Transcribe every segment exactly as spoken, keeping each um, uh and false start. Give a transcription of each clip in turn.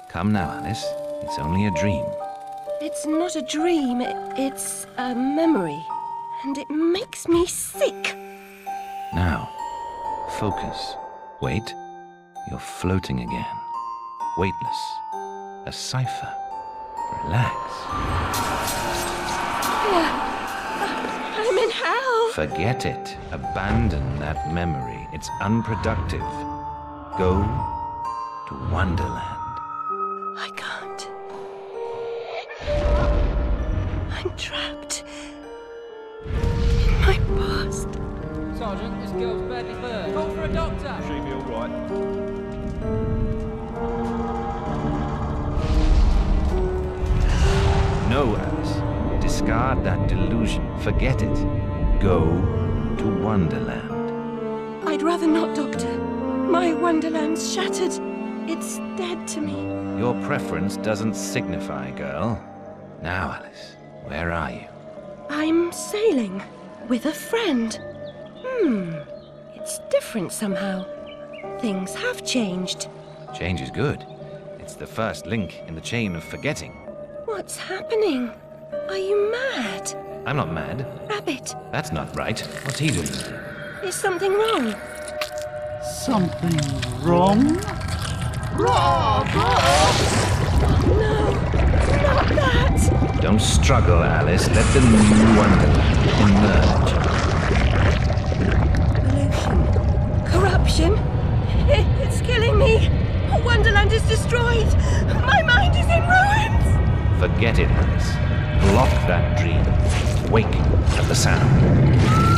Come now, Alice. It's only a dream. It's not a dream, it's a memory. And it makes me sick. Now, focus. Wait. You're floating again. Weightless. A cipher. Relax. I'm in hell. Forget it. Abandon that memory. It's unproductive. Go to Wonderland. I can't. I'm trapped in my past. Sergeant, this girl's badly burned. Call for a doctor. She'll be all right. No, Alice. Discard that delusion. Forget it. Go to Wonderland. I'd rather not, Doctor. My Wonderland's shattered. It's dead to me. Your preference doesn't signify, girl. Now, Alice, where are you? I'm sailing with a friend. Hmm, it's different somehow. Things have changed. Change is good. It's the first link in the chain of forgetting. What's happening? Are you mad? I'm not mad. Rabbit, That's not right. What's he doing? is something wrong? Something wrong? No, not that! Don't struggle, Alice. Let the new Wonderland emerge. Pollution. Corruption. It's killing me. Wonderland is destroyed. My mind is in ruins. Forget it, Alice. Block that dream. Wake at the sound.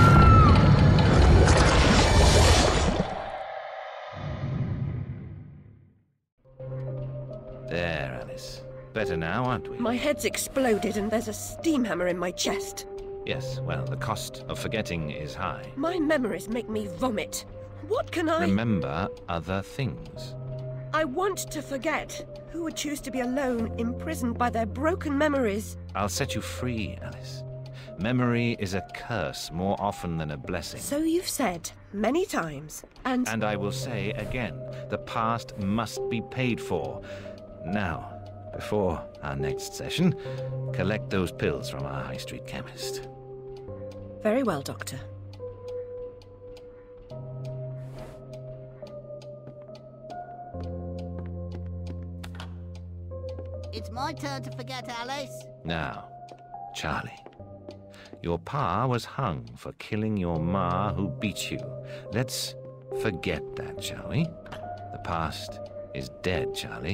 There, Alice. Better now, aren't we? My head's exploded and there's a steam hammer in my chest. Yes, well, the cost of forgetting is high. My memories make me vomit. What can I... Remember other things. I want to forget. Who would choose to be alone, imprisoned by their broken memories? I'll set you free, Alice. Memory is a curse more often than a blessing. So you've said many times, and... And I will say again, the past must be paid for. Now, before our next session, collect those pills from our high street chemist. Very well, Doctor. It's my turn to forget, Alice. Now, Charlie. Your pa was hung for killing your ma who beat you. Let's forget that, shall we? The past is dead, Charlie.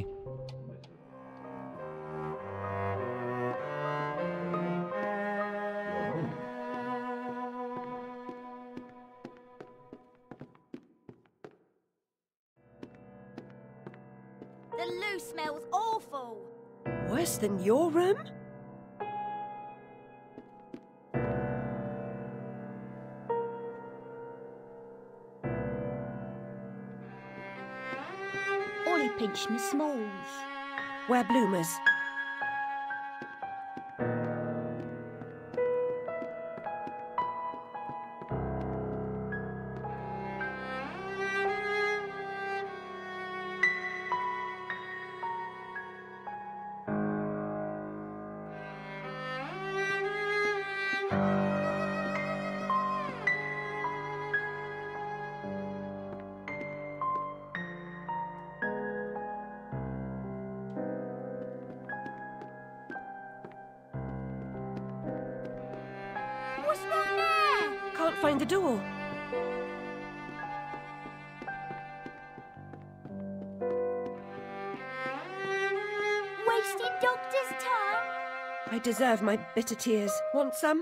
The loo smells awful. Worse than your room? Ollie pinched me smalls. Wear bloomers. What's wrong there? Can't find the door. Wasting doctor's time? I deserve my bitter tears. Want some?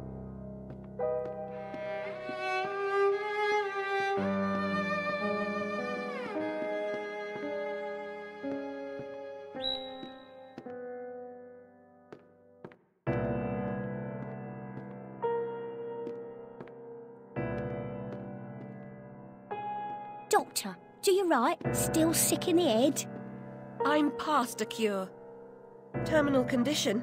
Doctor, do you right? Still sick in the head? I'm past a cure. Terminal condition.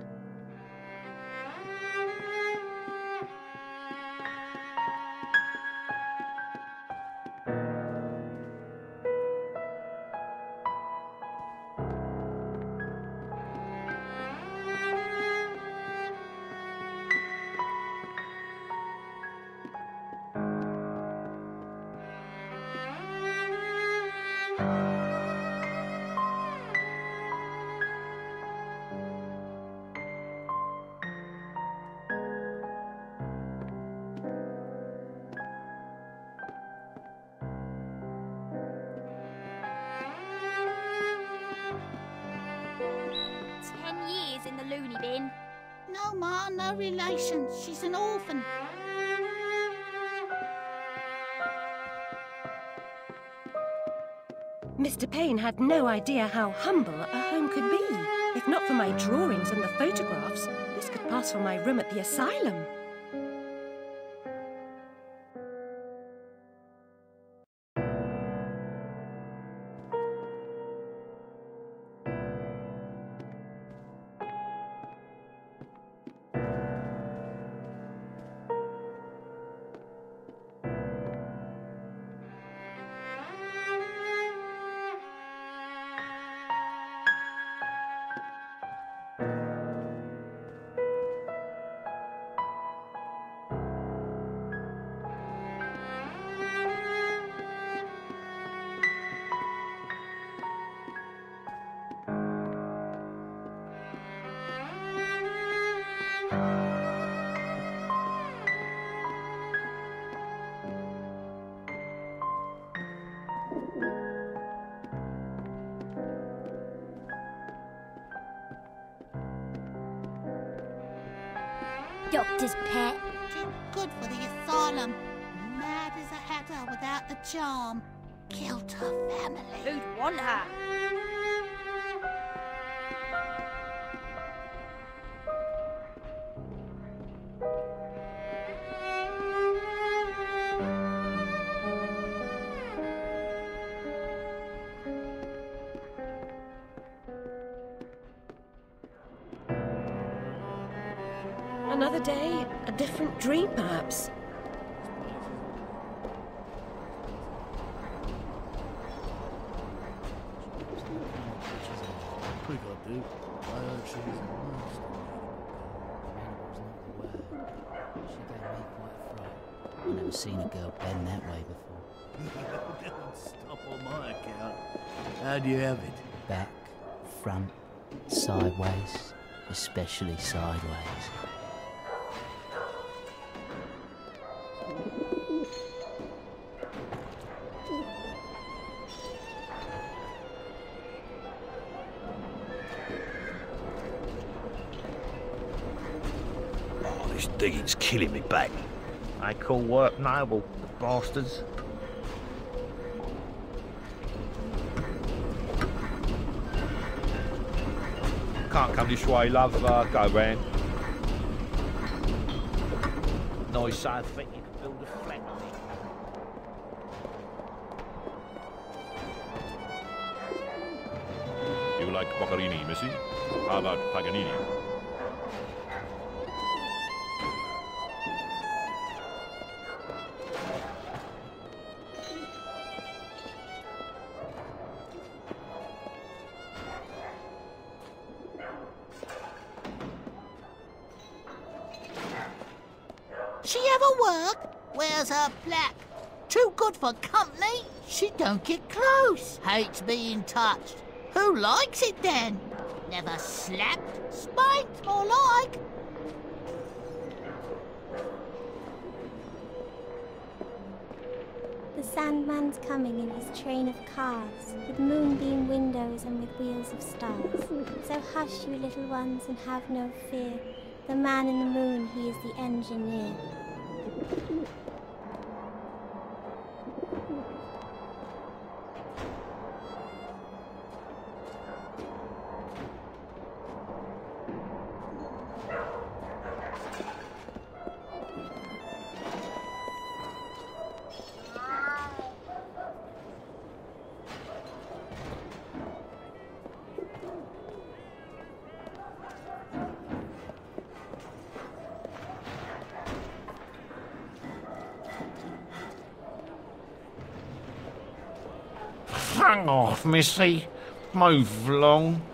the loony bin. No, Ma, no relation. She's an orphan. Mister Payne had no idea how humble a home could be. If not for my drawings and the photographs, this could pass for my room at the asylum. Doctor's pet. Too good for the asylum. Mad as a hatter without the charm. Killed her family. Who'd want her? Another day, a different dream, perhaps. Quick, I do. I heard she was a master. I've never seen a girl bend that way before. Don't stop on my account. How do you have it? Back, front, sideways, especially sideways. Oh, this digging's killing me back. I call work noble, bastards. Can't come this way, love. Uh, go round. Nice side thing you can build a flat on it. You like Boccherini, missy? How about Paganini? She ever work? Where's her plaque? Too good for company? She don't get close. Hates being touched. Who likes it then? Never slapped, spanked, more like. The Sandman's coming in his train of cars, with moonbeam windows and with wheels of stars. So hush, you little ones, and have no fear. The man in the moon, he is the engineer. Hang off, missy. Move along.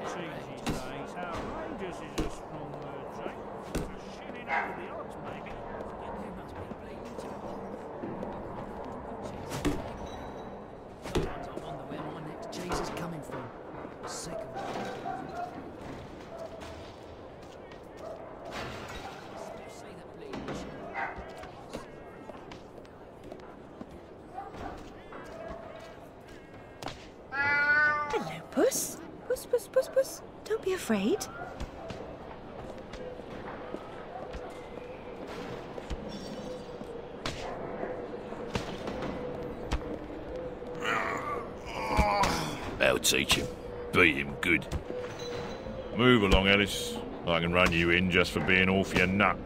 Outrageous is a strong word, Jake. A shilling over the odds, maybe. afraid. I'll teach him. Beat him good. Move along, Ellis. I can run you in just for being off your nut.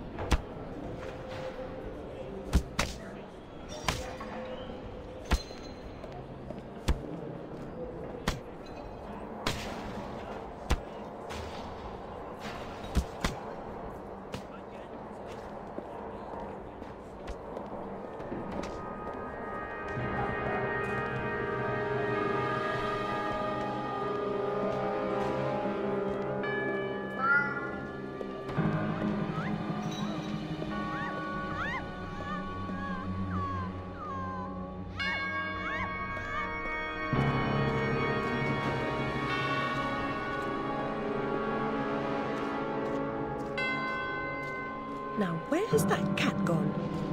Now, where has that cat gone?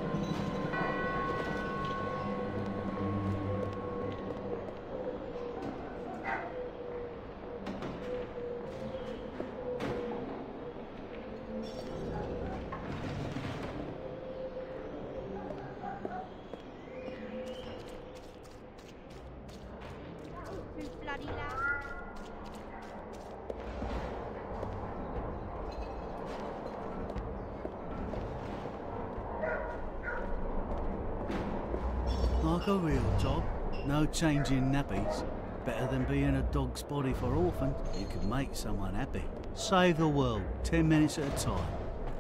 Like a real job. No changing nappies. Better than being a dog's body for orphans. You can make someone happy. Save the world, ten minutes at a time.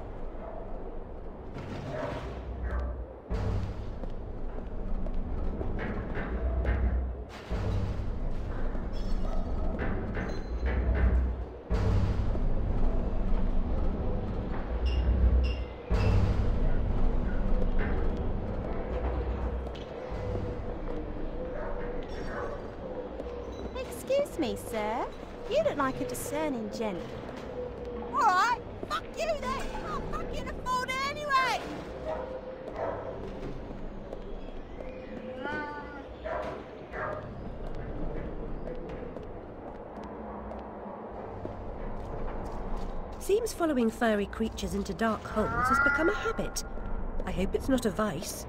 Excuse me, sir. You look like a discerning gent. All right, fuck you then. I'll fucking afford it anyway. Seems following furry creatures into dark holes has become a habit. I hope it's not a vice.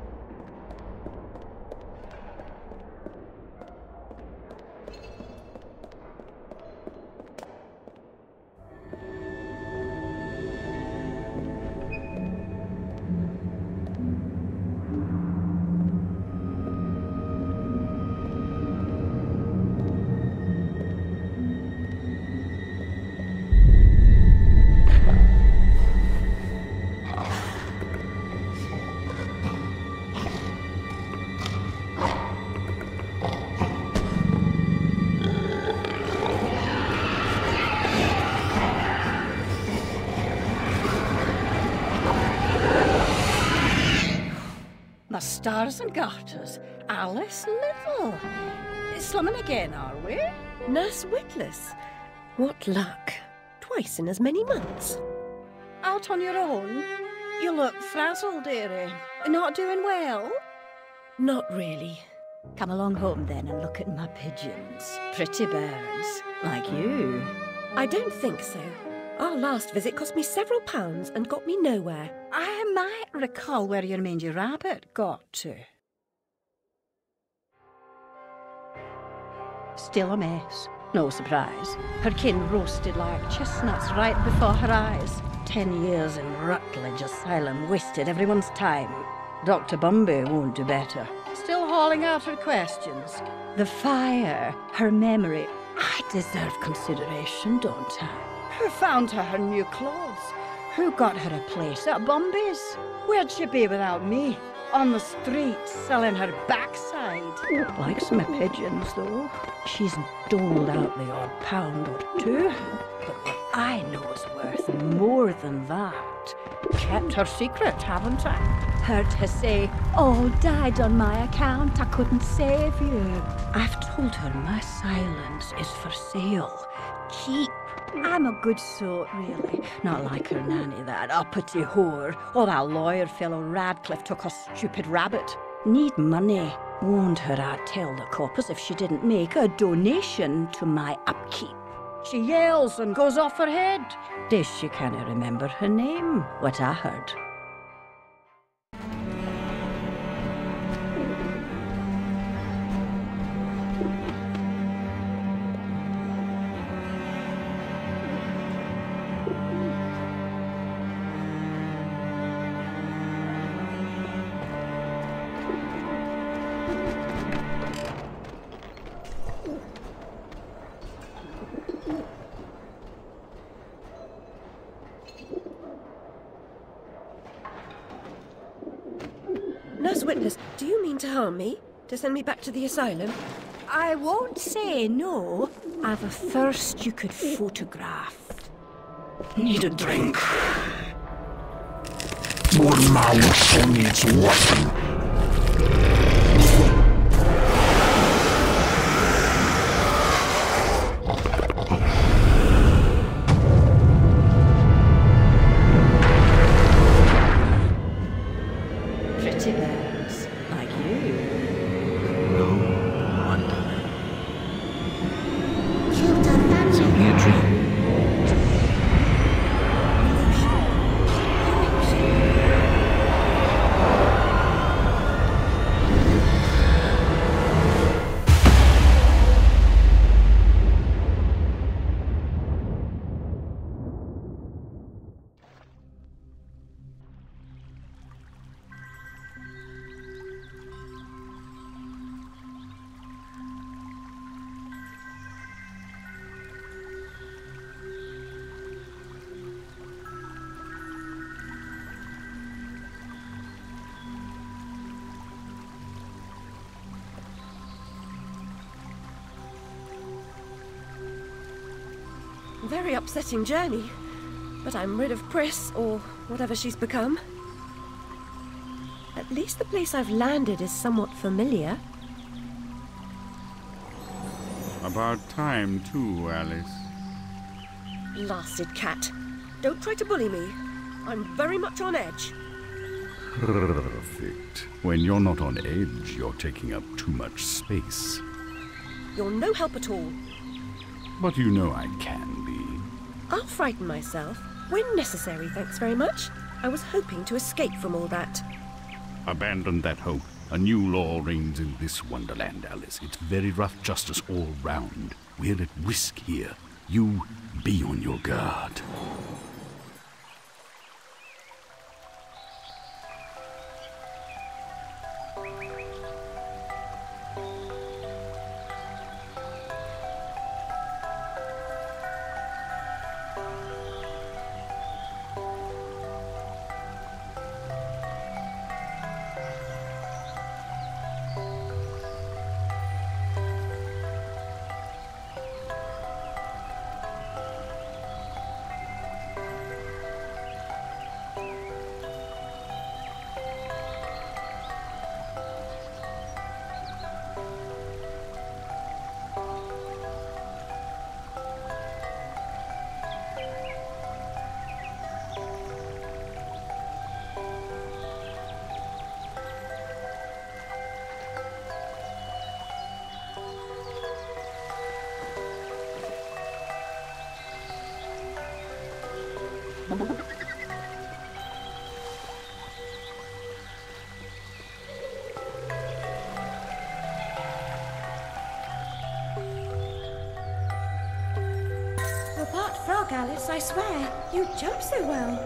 The stars and garters, Alice Little. Slumming again, are we? Nurse Witless. What luck. Twice in as many months. Out on your own? You look frazzled, dearie. Not doing well? Not really. Come along home then and look at my pigeons. Pretty birds, like you. I don't think so. Our last visit cost me several pounds and got me nowhere. I might recall where your mangy rabbit got to. Still a mess. No surprise. Her kin roasted like chestnuts right before her eyes. Ten years in Rutledge Asylum wasted everyone's time. Doctor Bumby won't do better. Still hauling out her questions. The fire, her memory. I deserve consideration, don't I? Who found her her new clothes? Who got her a place at Bumby's? Where'd she be without me? On the street, selling her backside. Likes my pigeons, though. She's doled out the odd pound or two. But what I know is worth more than that. Kept her secret, haven't I? Heard her say, all died on my account, I couldn't save you. I've told her my silence is for sale. Keep. I'm a good sort, really. Not like her nanny, that uppity whore. Or that lawyer fellow Radcliffe took a stupid rabbit. Need money. Warned her I'd tell the coppers if she didn't make a donation to my upkeep. She yells and goes off her head. Days she can't remember her name, what I heard. Nurse Witness, do you mean to harm me? To send me back to the asylum? I won't say no. I've a thirst you could photograph. Need a drink. Your mouth needs washing. Pretty birds, like you. No wonder. You've done that. It's only a dream. Very upsetting journey. But I'm rid of Pris, or whatever she's become. At least the place I've landed is somewhat familiar. About time, too, Alice. Blasted cat. Don't try to bully me. I'm very much on edge. Perfect. When you're not on edge, you're taking up too much space. You're no help at all. But you know I can be. I'll frighten myself. When necessary, thanks very much. I was hoping to escape from all that. Abandon that hope. A new law reigns in this wonderland, Alice. It's very rough justice all round. We're at risk here. You be on your guard. You're part frog, Alice, I swear. You jump so well.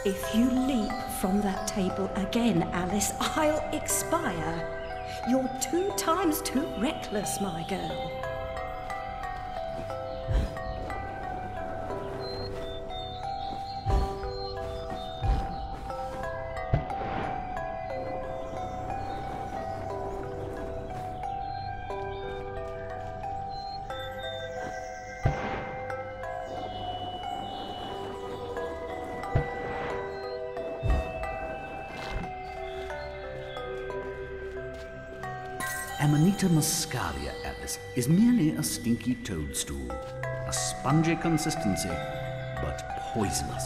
If you leap from that table again, Alice, I'll expire. You're two times too reckless, my girl. Amanita muscaria, Alice, is merely a stinky toadstool. A spongy consistency, but poisonous.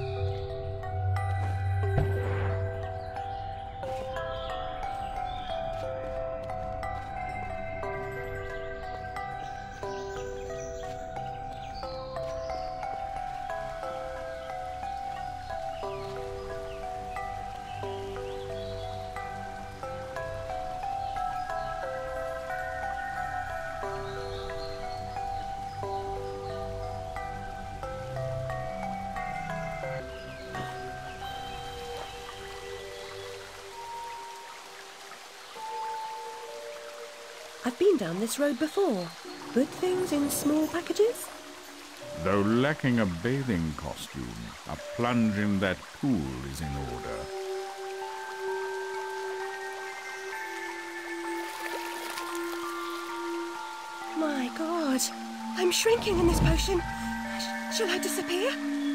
I've been down this road before. Good things in small packages? Though lacking a bathing costume, a plunge in that pool is in order. My God, I'm shrinking in this potion. Sh- shall I disappear?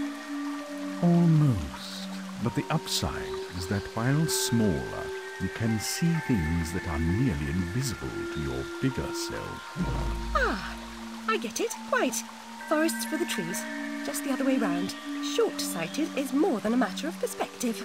Almost. But the upside is that while smaller, you can see things that are nearly invisible to your bigger self. Ah, I get it. Quite. Forests for the trees. Just the other way round. Short-sighted is more than a matter of perspective.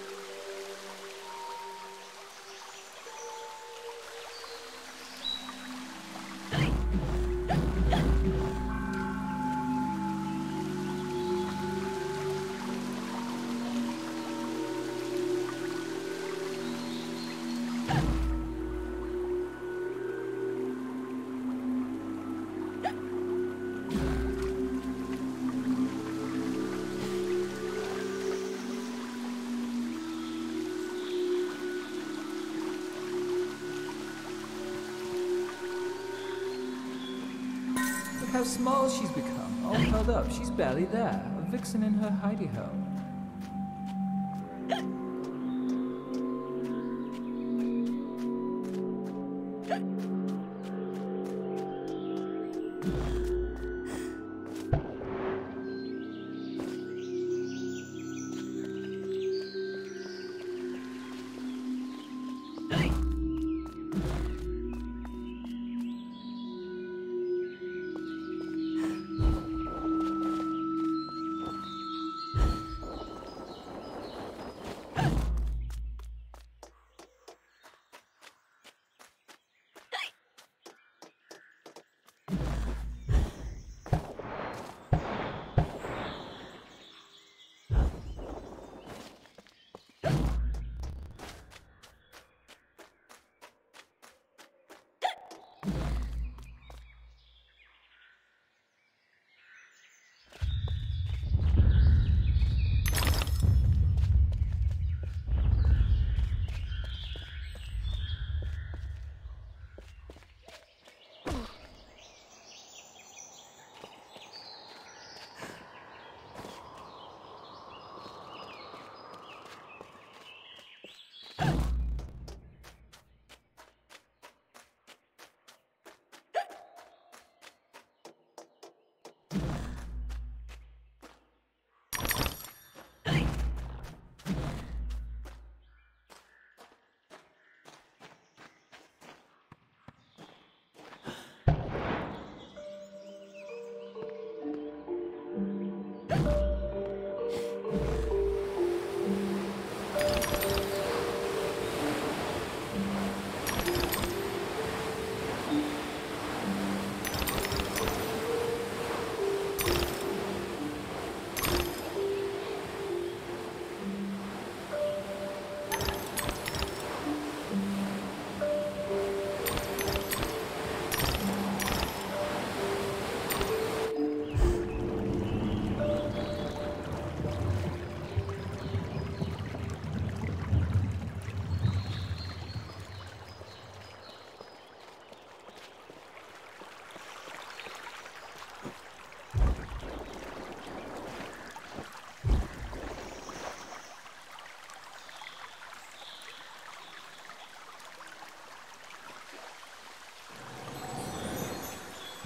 How small she's become, all curled up. She's barely there, a vixen in her hidey-ho.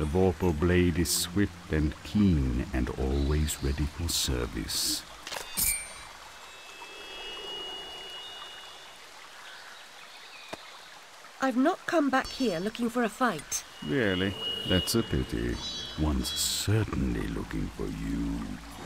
vorpal blade is swift and keen and always ready for service. I've not come back here looking for a fight. Really? That's a pity. One's certainly looking for you.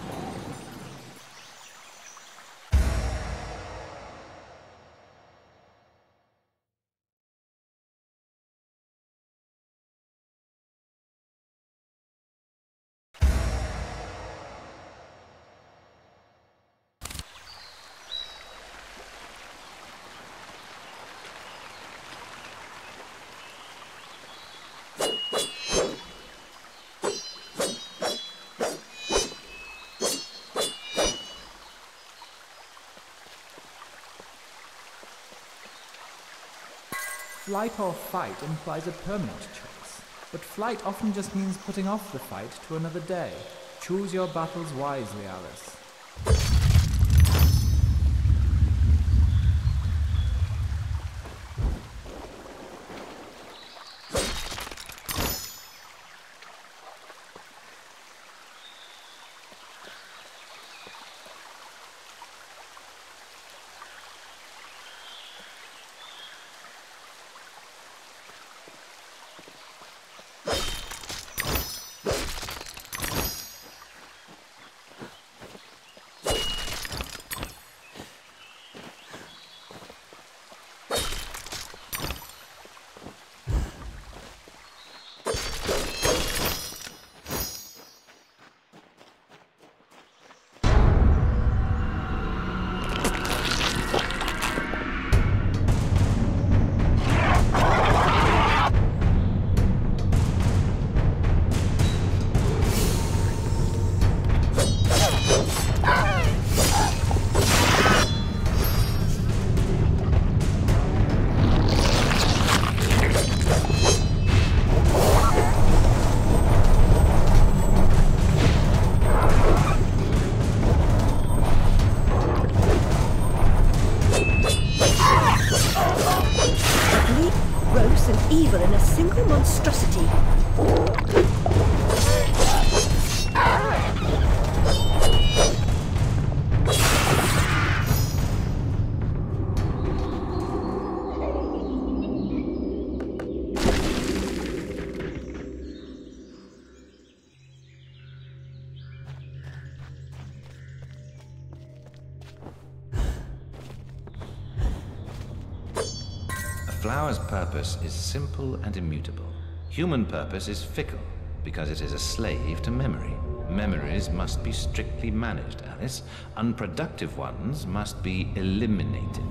Flight or fight implies a permanent choice, but flight often just means putting off the fight to another day. Choose your battles wisely, Alice. Flower's purpose is simple and immutable. Human purpose is fickle, because it is a slave to memory. Memories must be strictly managed, Alice. Unproductive ones must be eliminated.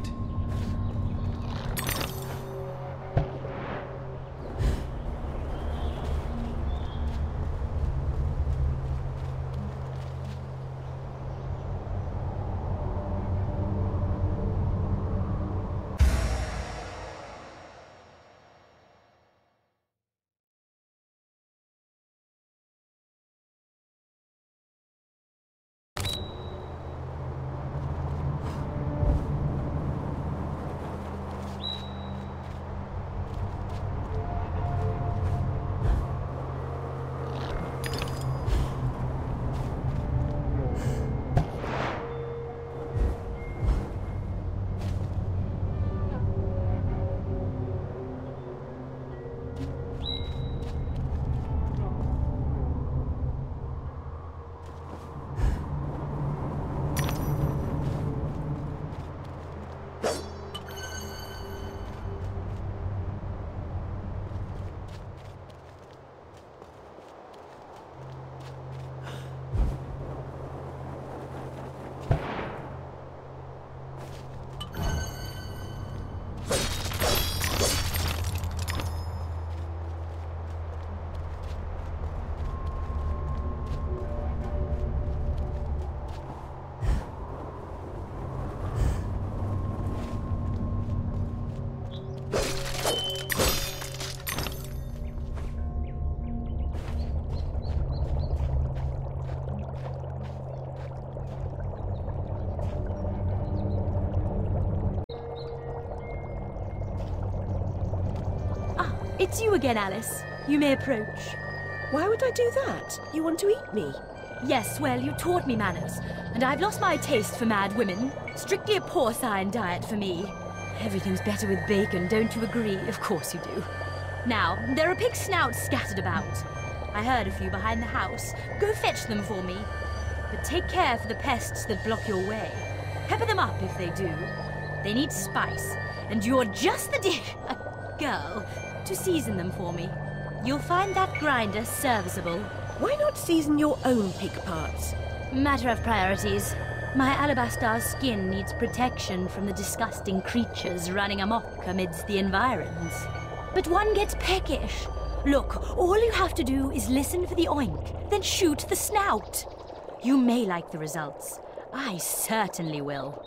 It's you again, Alice. You may approach. Why would I do that? You want to eat me? Yes, well, you taught me manners, and I've lost my taste for mad women. Strictly a porcine diet for me. Everything's better with bacon, don't you agree? Of course you do. Now, there are pig snouts scattered about. I heard a few behind the house. Go fetch them for me. But take care for the pests that block your way. Pepper them up if they do. They need spice, and you're just the dish, a girl, to season them for me. You'll find that grinder serviceable. Why not season your own pig parts? Matter of priorities. My alabaster skin needs protection from the disgusting creatures running amok amidst the environs. But one gets peckish. Look, all you have to do is listen for the oink, then shoot the snout. You may like the results. I certainly will.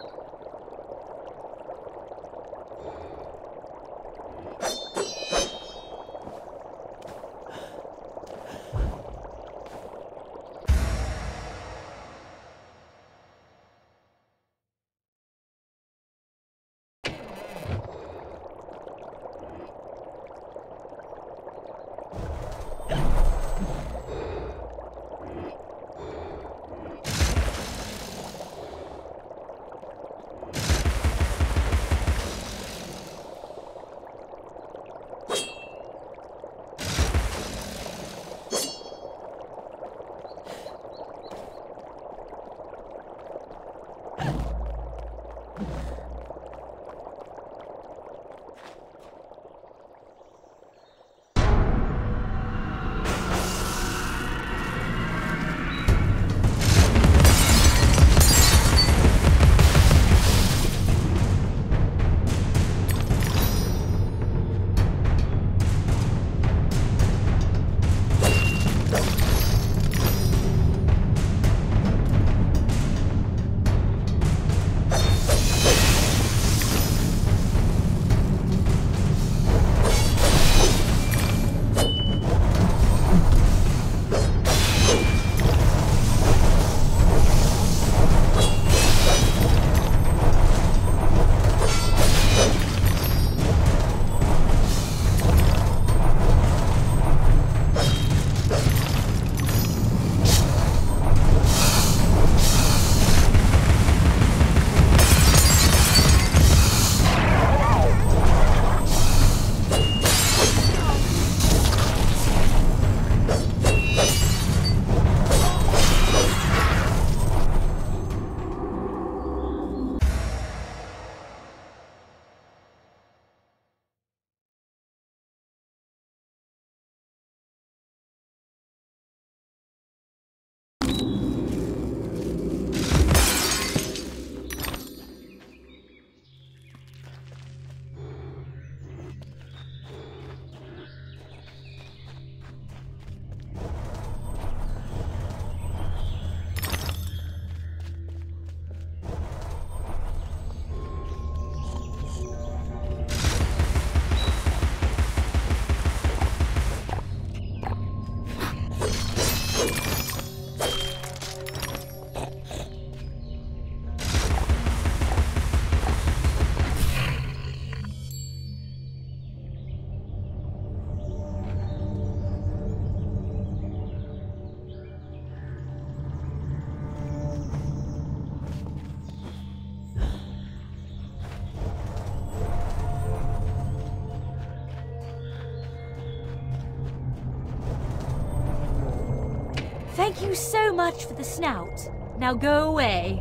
Thank you so much for the snout. Now go away.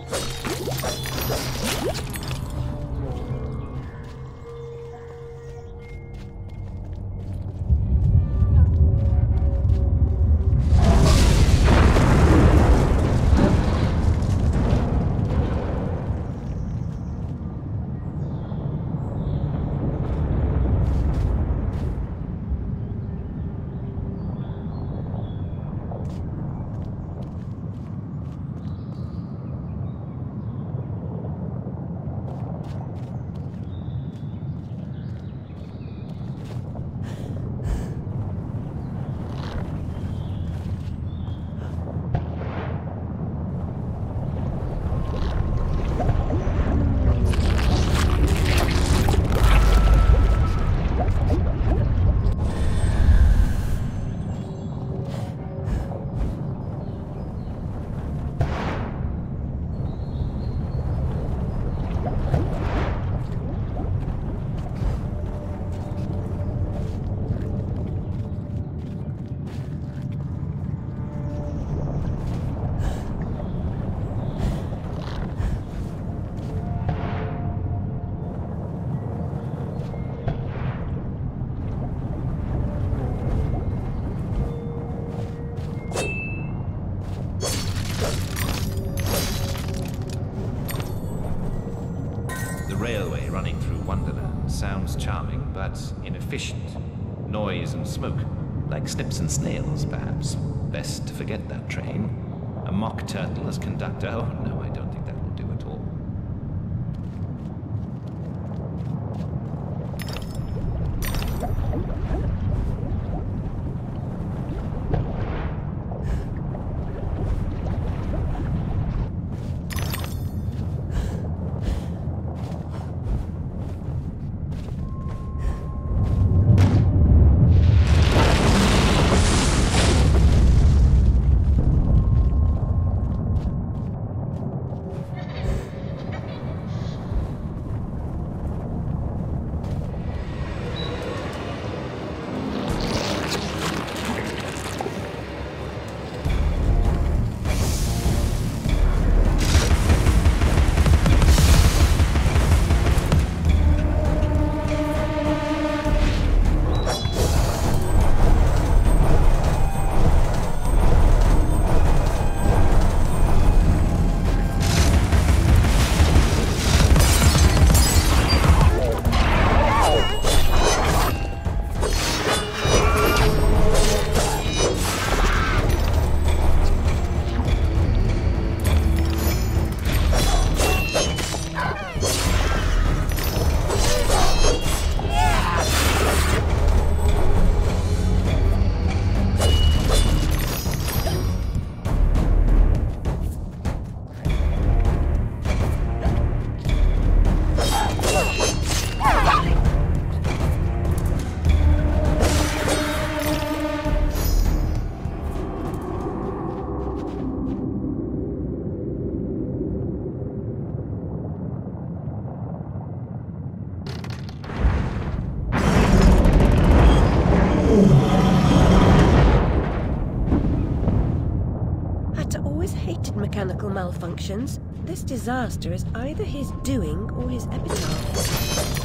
Railway running through Wonderland sounds charming, but inefficient. Noise and smoke, like snips and snails, perhaps. Best to forget that train. A mock turtle as conductor? Oh, no, I don't think that will do at all. Mechanical malfunctions. This disaster is either his doing or his epitaph.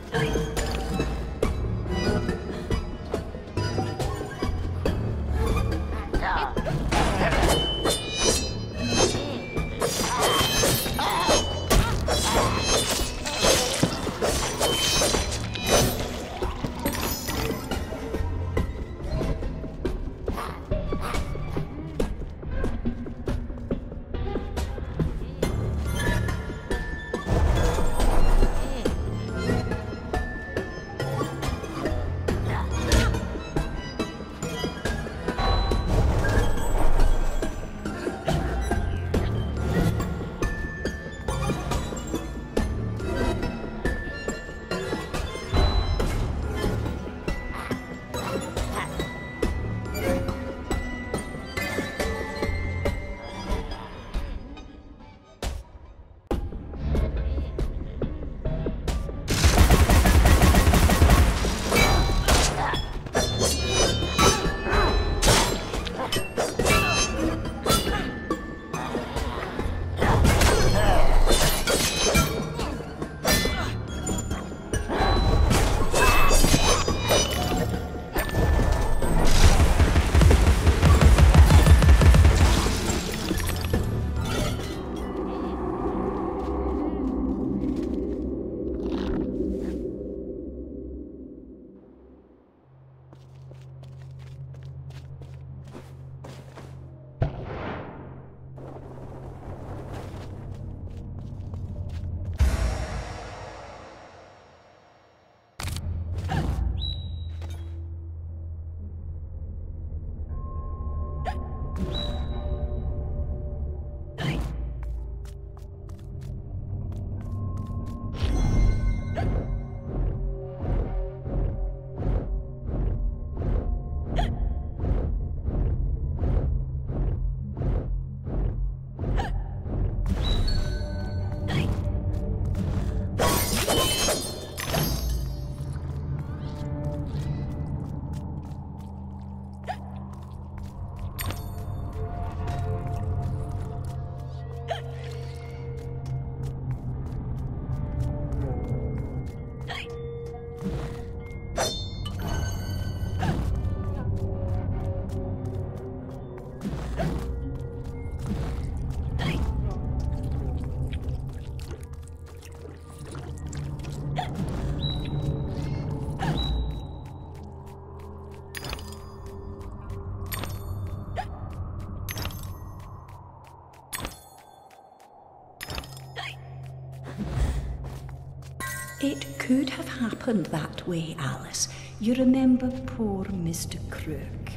It could have happened that way, Alice. You remember poor Mister Crook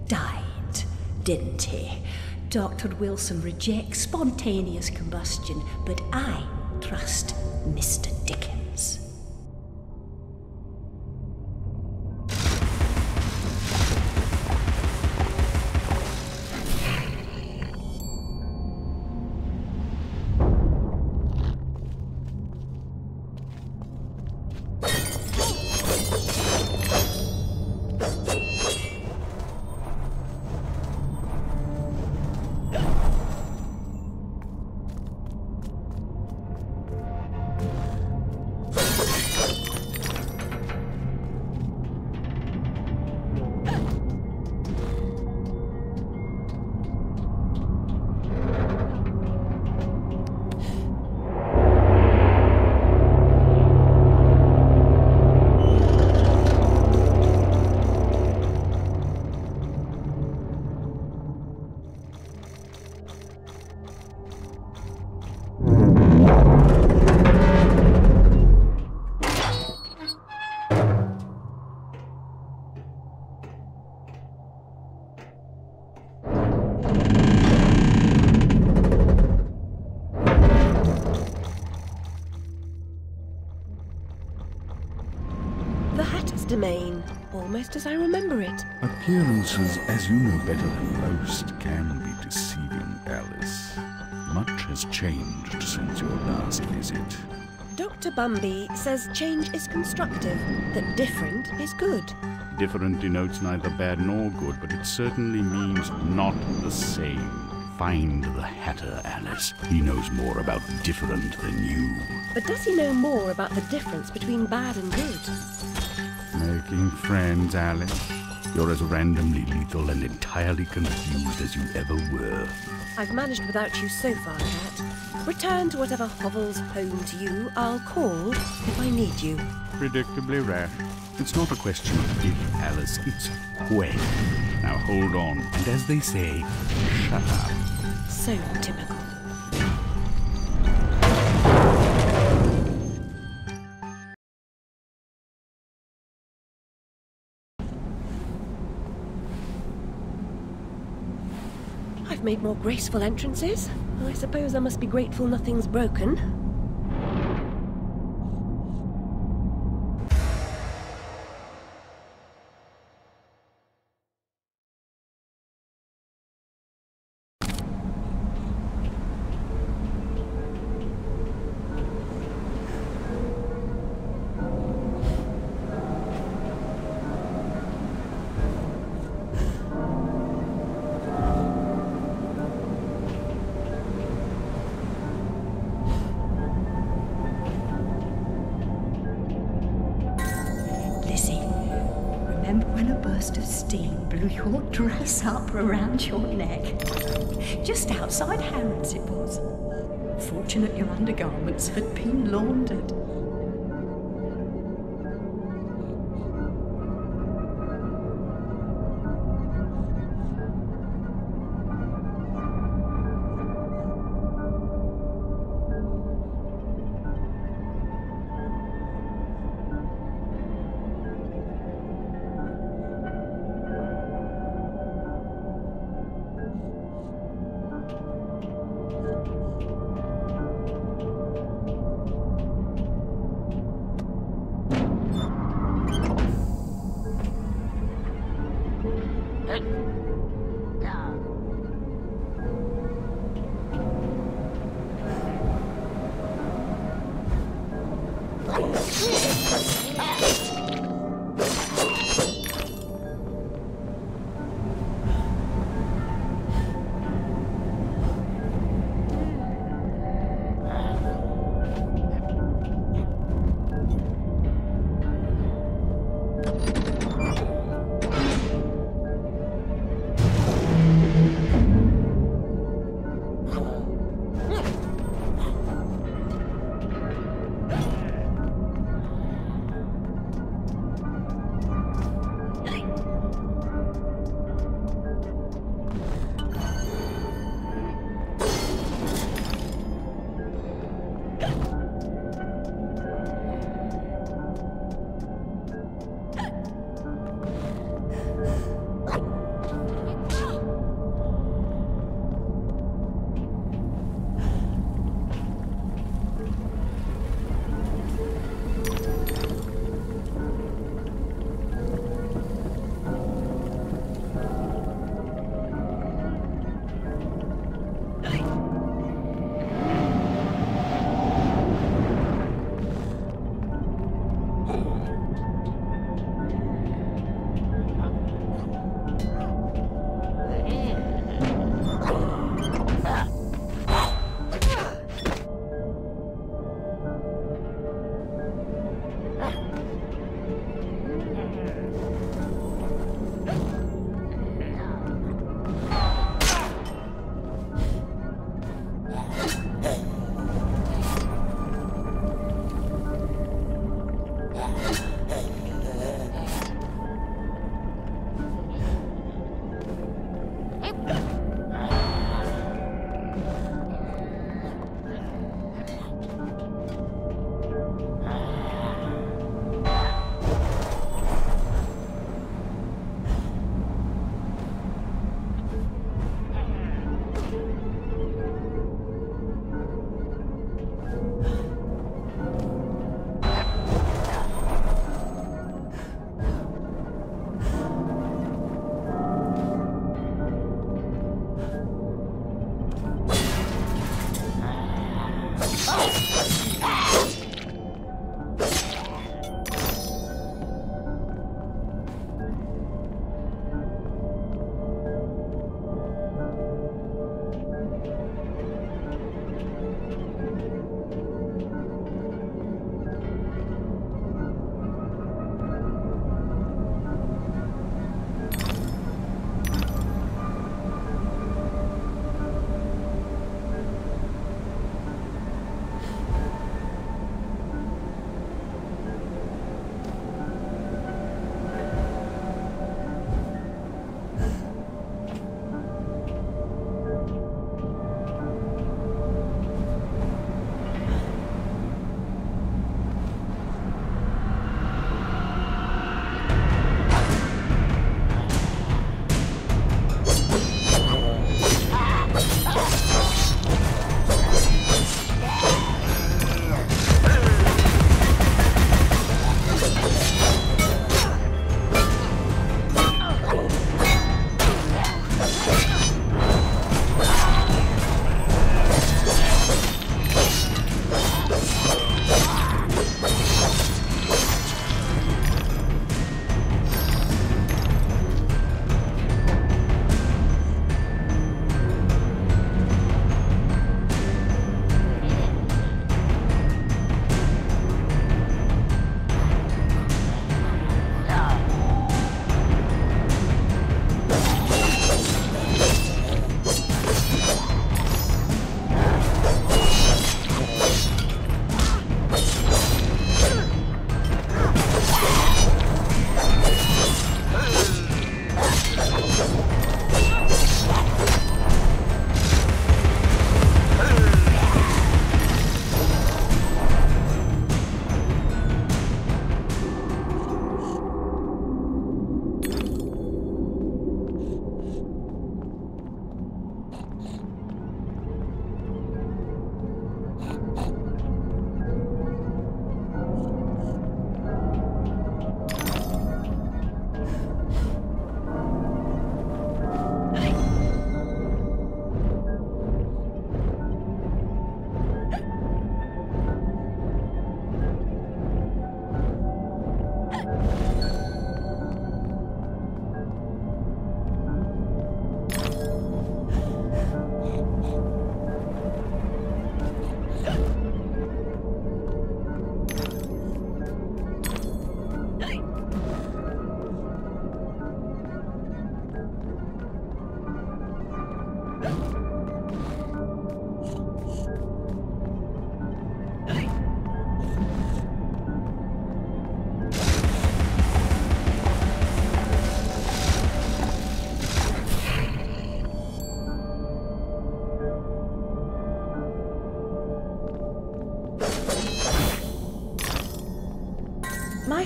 died, didn't he? Doctor Wilson rejects spontaneous combustion, but I trust Mister Dickens. Domain, almost as I remember it. Appearances, as you know better than most, can be deceiving, Alice. Much has changed since your last visit. Doctor Bumby says change is constructive, that different is good. Different denotes neither bad nor good, but it certainly means not the same. find the Hatter, Alice. He knows more about different than you. But does he know more about the difference between bad and good? Making friends, Alice. You're as randomly lethal and entirely confused as you ever were. I've managed without you so far, Cat. Return to whatever hovels home to you. I'll call if I need you. Predictably rash. It's not a question of if, Alice, it's when. Now hold on, and as they say, shut up. So typical. I've made more graceful entrances. I suppose I must be grateful nothing's broken. Of steam blew your dress up around your neck. Just outside Harrods it was. Fortunate your undergarments had been laundered.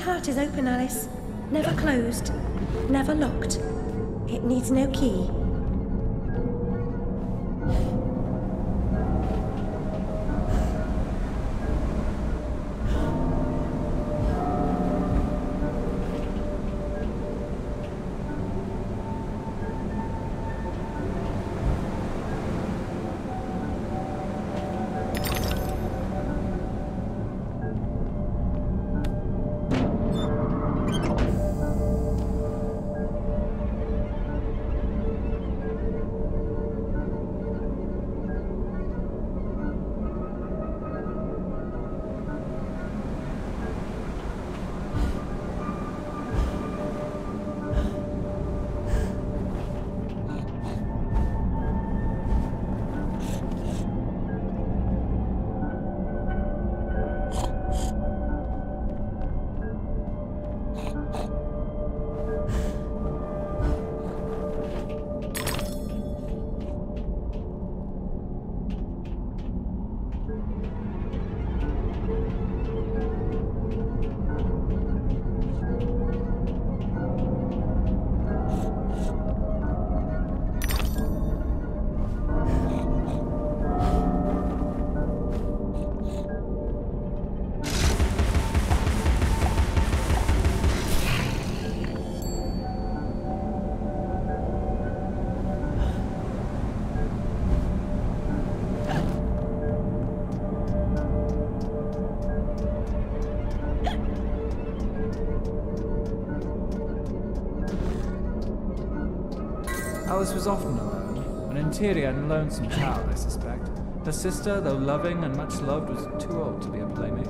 heart is open, Alice. Never closed. Never locked. It needs no key. Alice was often alone, an interior and lonesome child, I suspect. Her sister, though loving and much loved, was too old to be a playmate.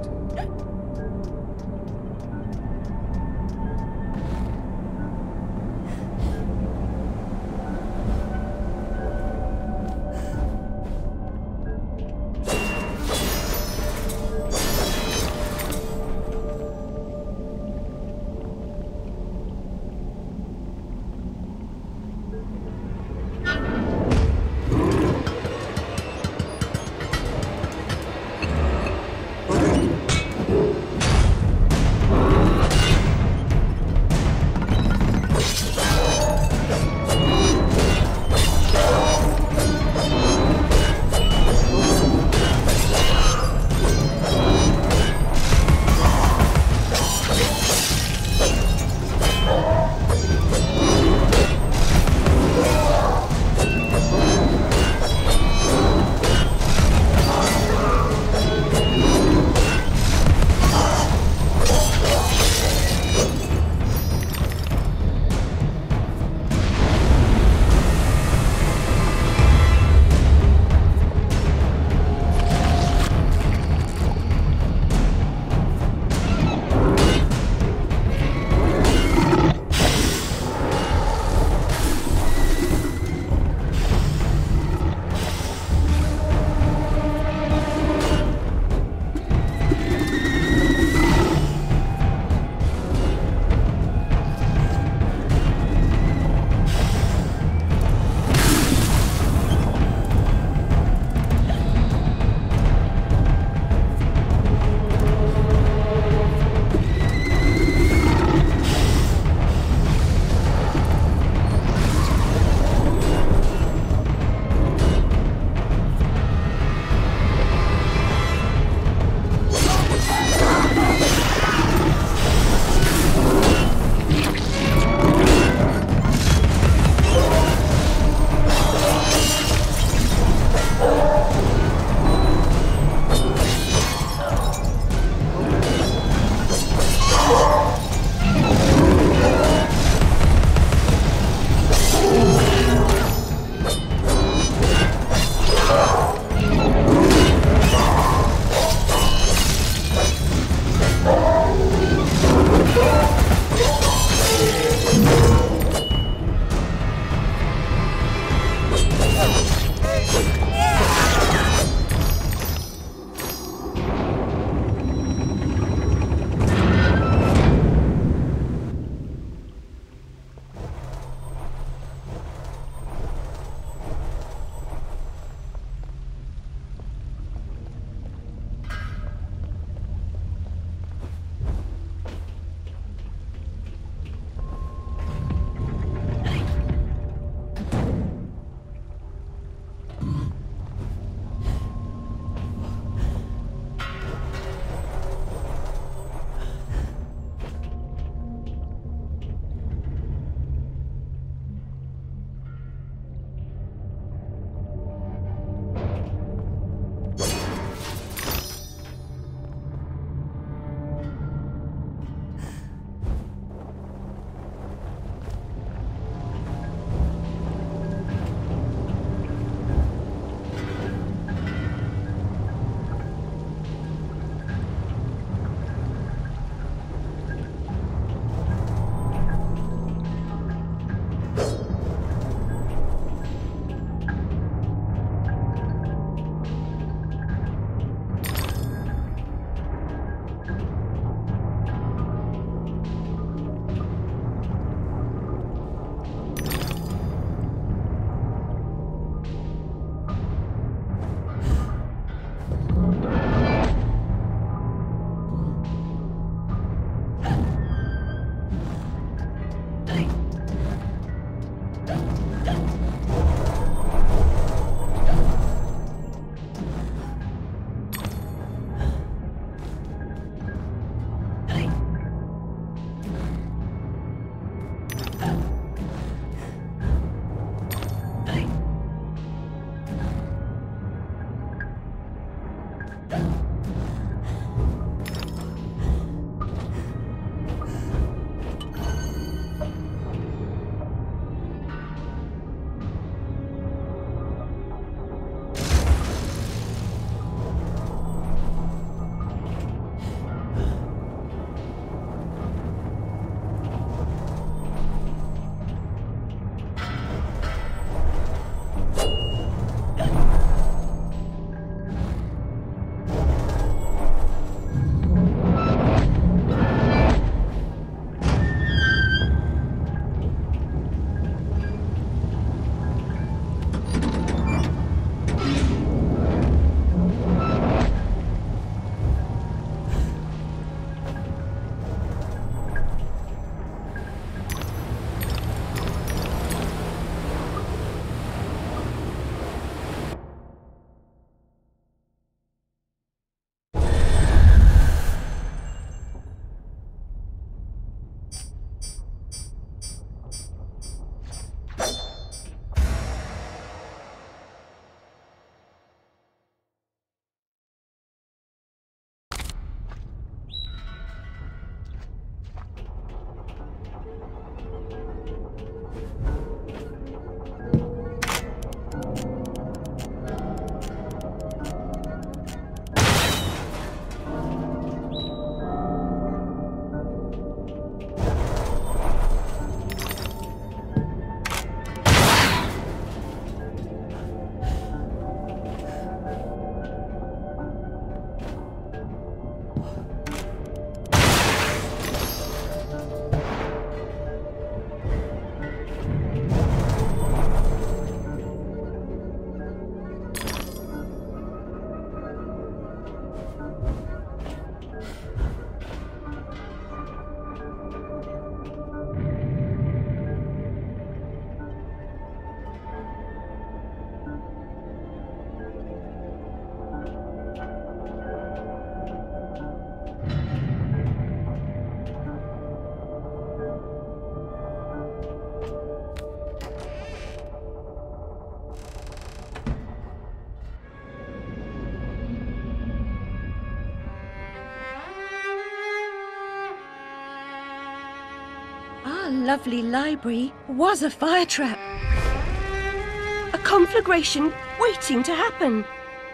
Our lovely library was a fire trap. A conflagration waiting to happen.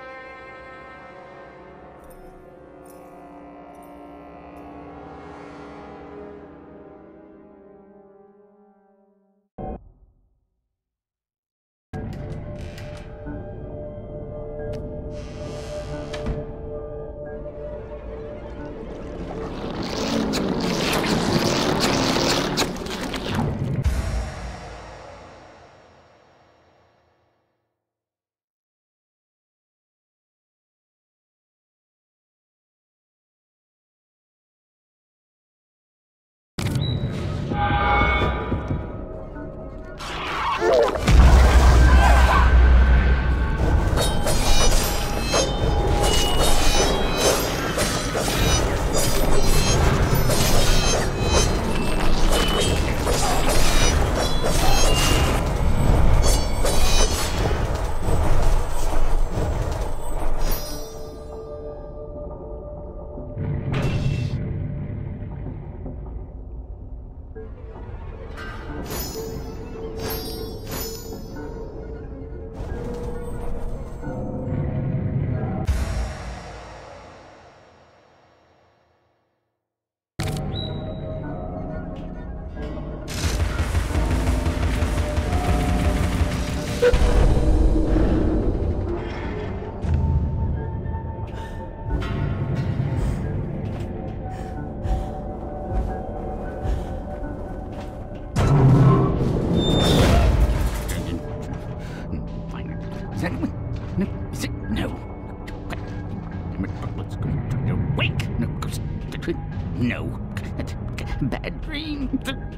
No. Bad dream.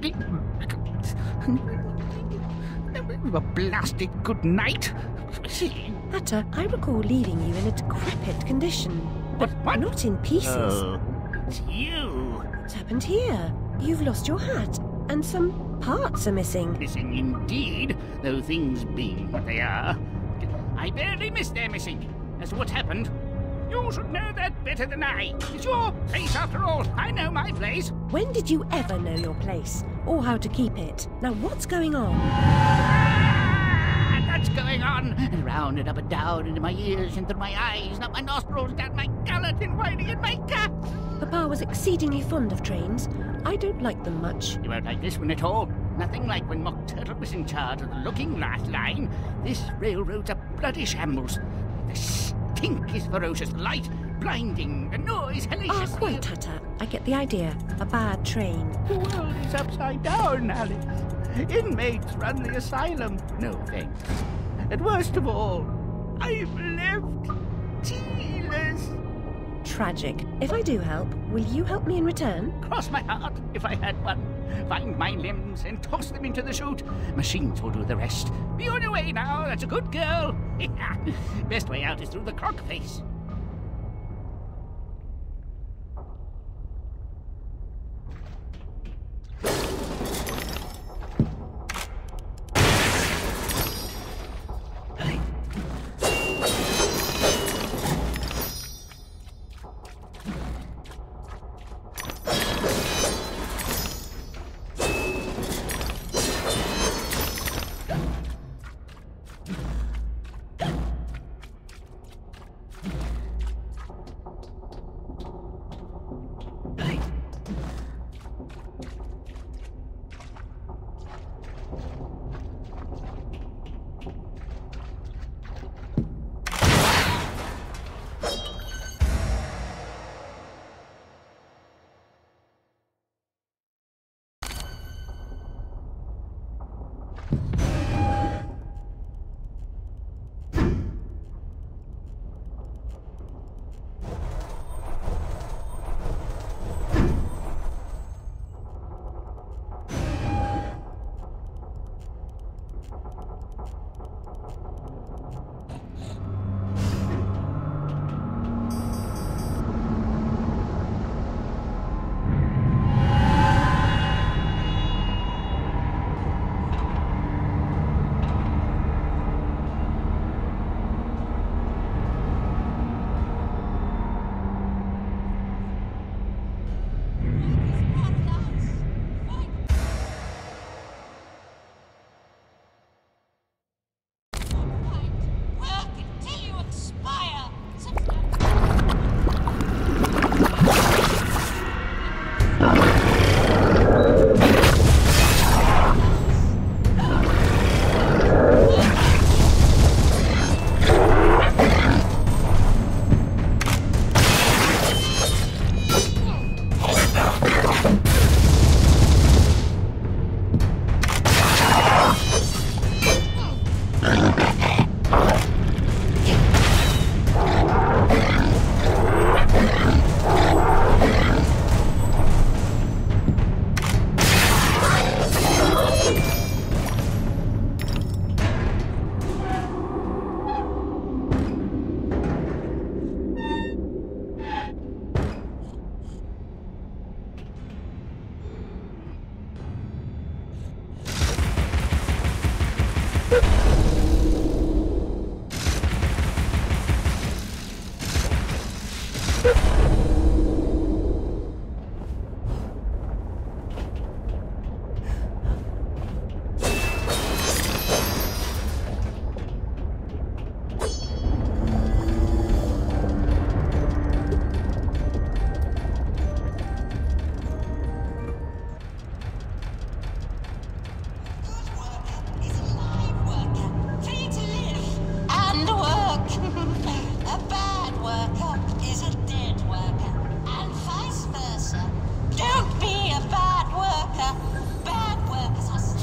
A blasted good night. Hatter, I recall leaving you in a decrepit condition, but what? not in pieces. Oh, it's you. What's happened here? You've lost your hat, and some parts are missing. Missing indeed, though things being what they are. I barely missed their missing. As to what happened, you should know that better than I. It's your place after all. I know my place. When did you ever know your place, or how to keep it? Now what's going on? Ah, that's going on. And round and up and down, into my ears, and through my eyes, up my nostrils, down my gullet, and winding in my gut. Papa was exceedingly fond of trains. I don't like them much. You won't like this one at all. Nothing like when Mock Turtle was in charge of the looking glass line. This railroad's a bloody shambles. The stink is ferocious, the light blinding, the noise hellacious. Ah, quite, Hatter. I get the idea. A bad train. The world is upside down, Alice. Inmates run the asylum. No thanks. And worst of all, I've left Tealess. Tragic. If I do help, will you help me in return? Cross my heart, if I had one. Find my limbs and toss them into the chute. Machines will do the rest. Be on your way now, that's a good girl. Best way out is through the croc face.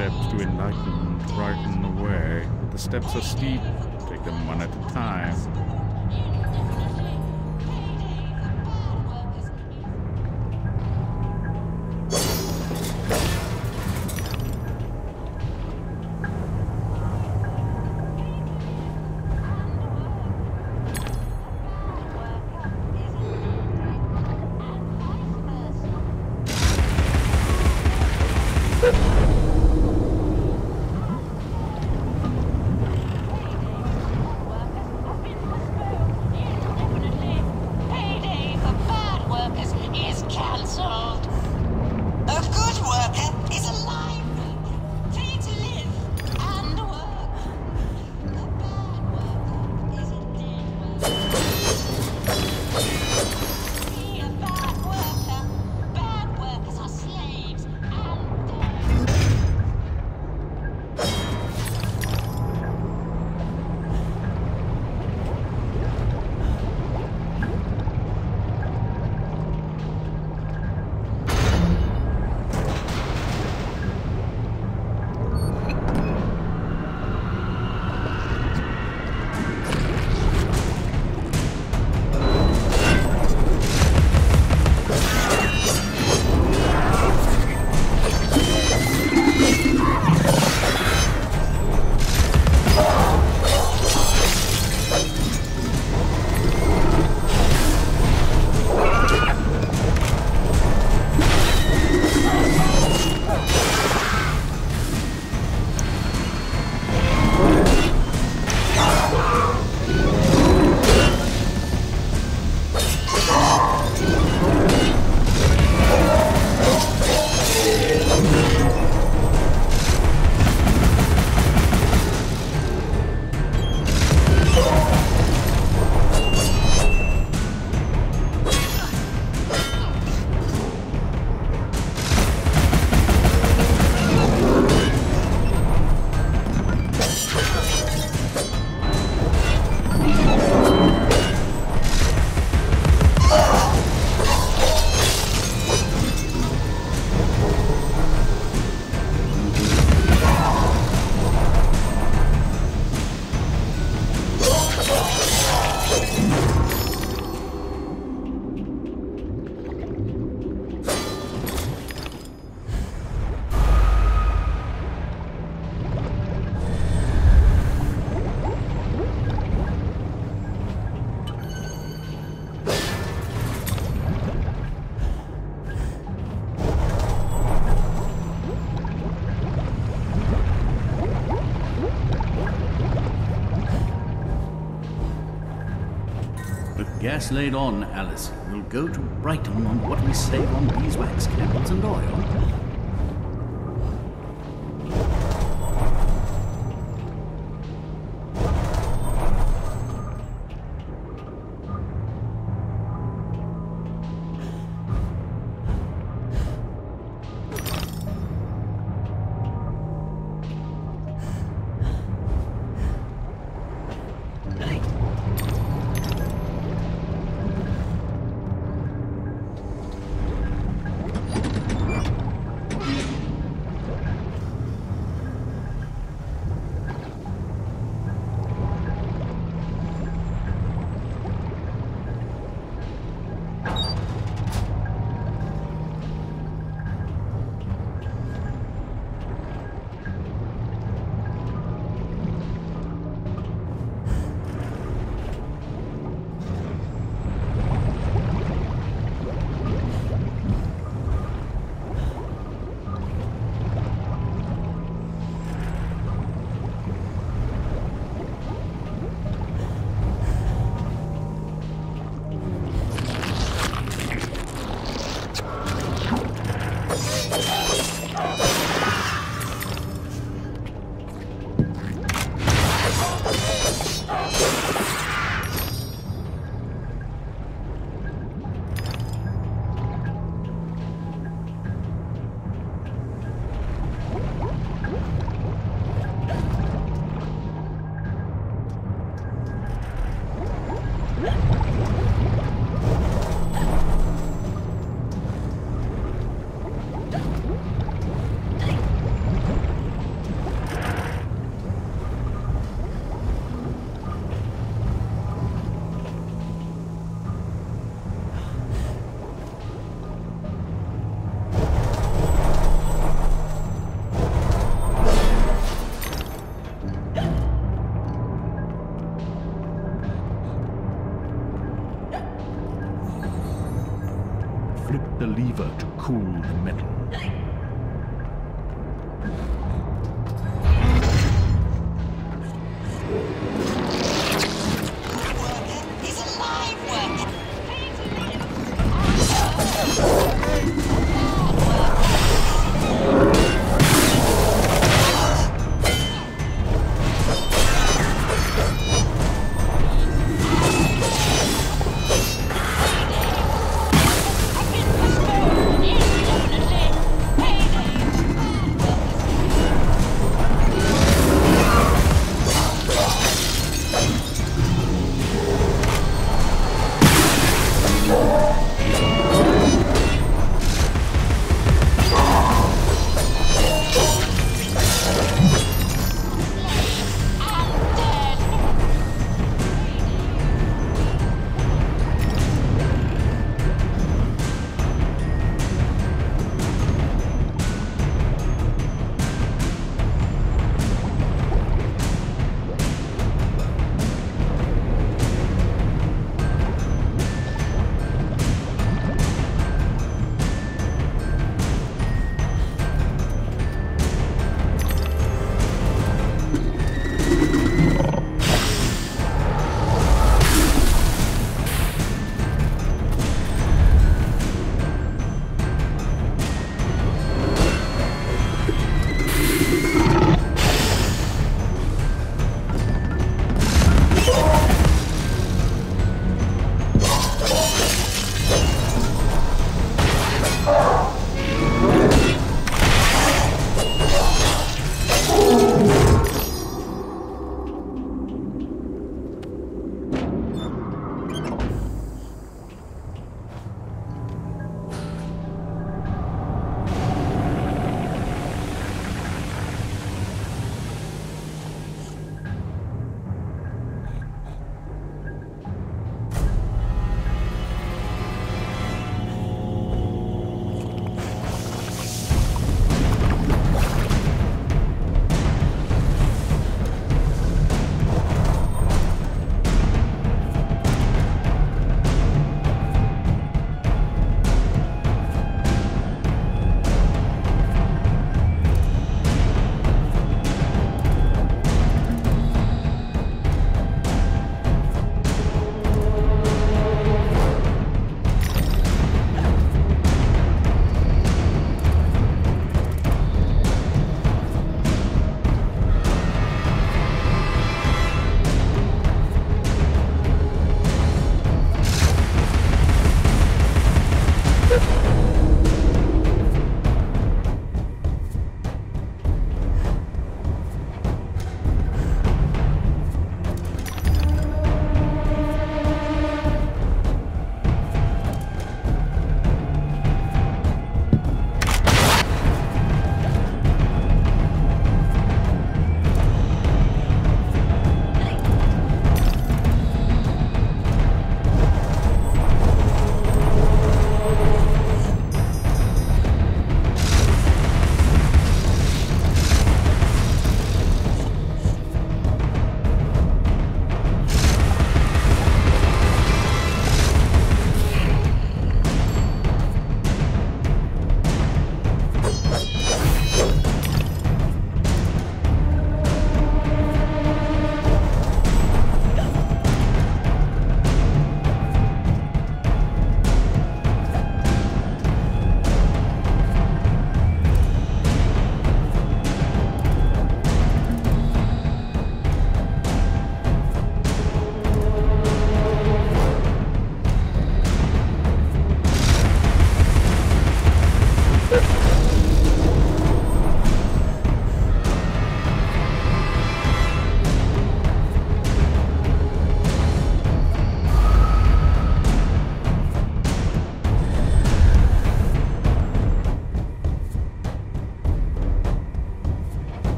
steps to enlighten, to brighten the way. But the steps are steep. Take them one at a time. Gas laid on, Alice. We'll go to Brighton on what we save on beeswax candles and oil.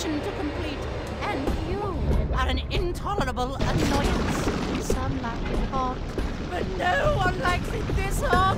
mission to complete, and you are an intolerable annoyance. Some like it hot, but no one likes it this hot.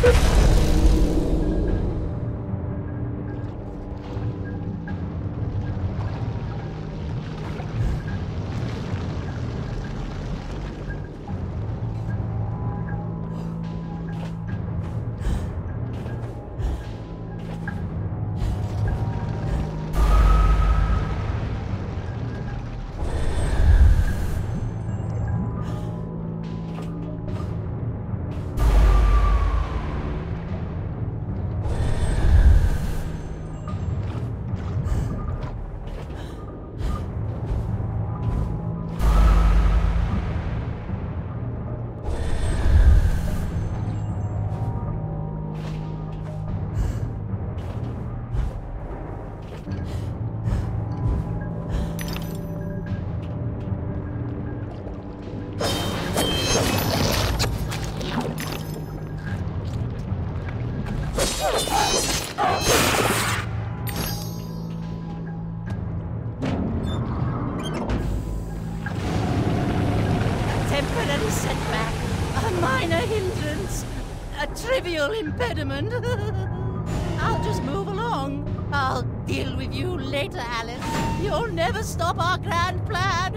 Temporary setback, a minor hindrance, a trivial impediment. I'll just move along. I'll deal with you later, Alice. You'll never stop our grand plan.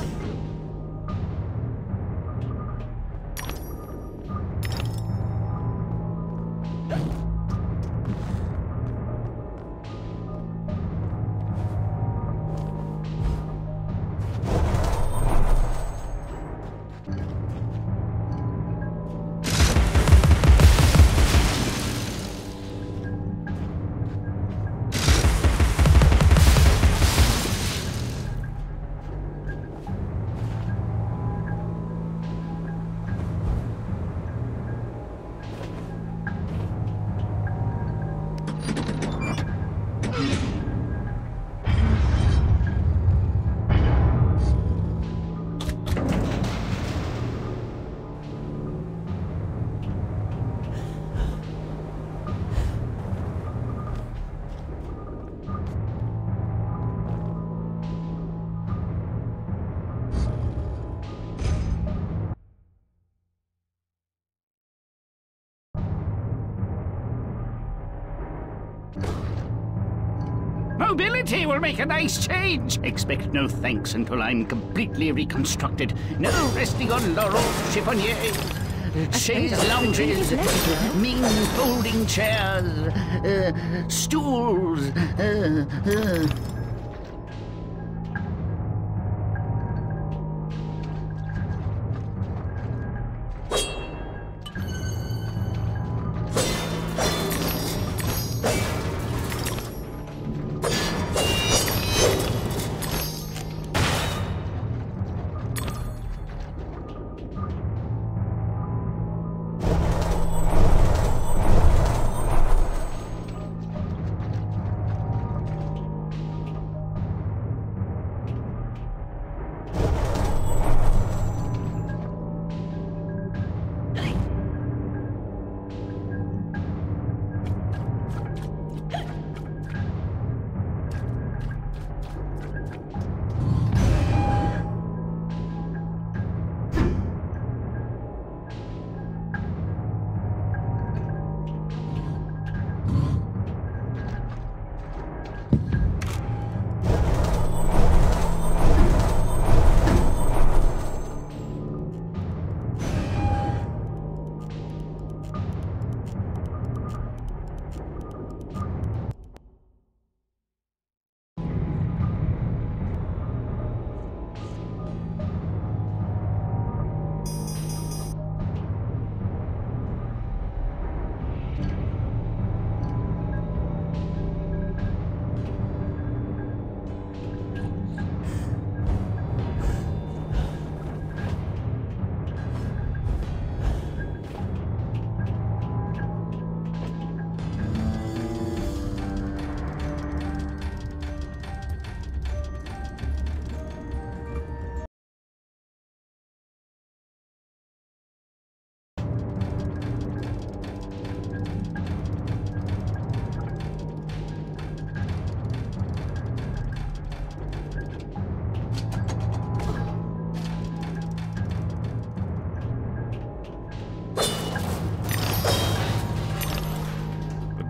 Mobility will make a nice change. Expect no thanks until I'm completely reconstructed. No resting on laurels, chiffonier, chaise lounges, mean folding chairs, uh, stools. Uh, uh.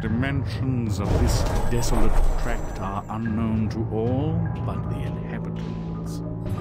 dimensions of this desolate tract are unknown to all but the inhabitants.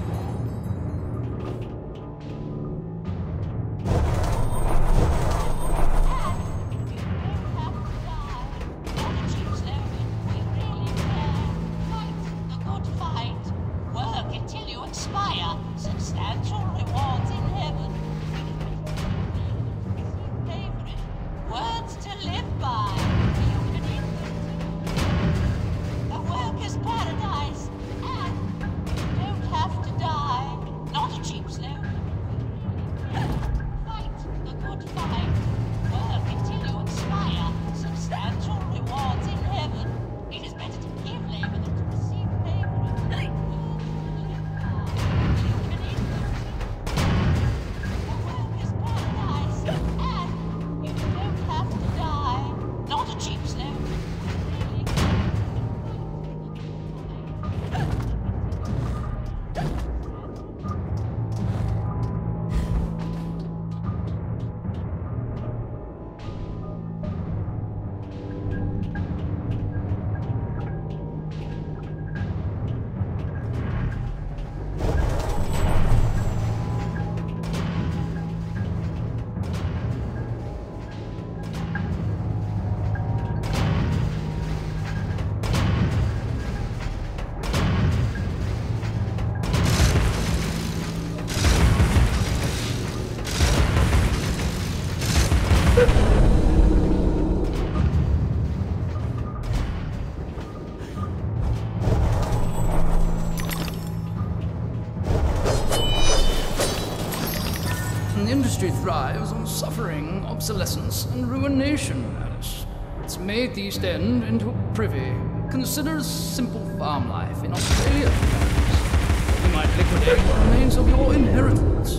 Thrives on suffering, obsolescence, and ruination, Alice. It's made the East End into a privy. Consider a simple farm life in Australia, perhaps. You might liquidate what remains of your inheritance.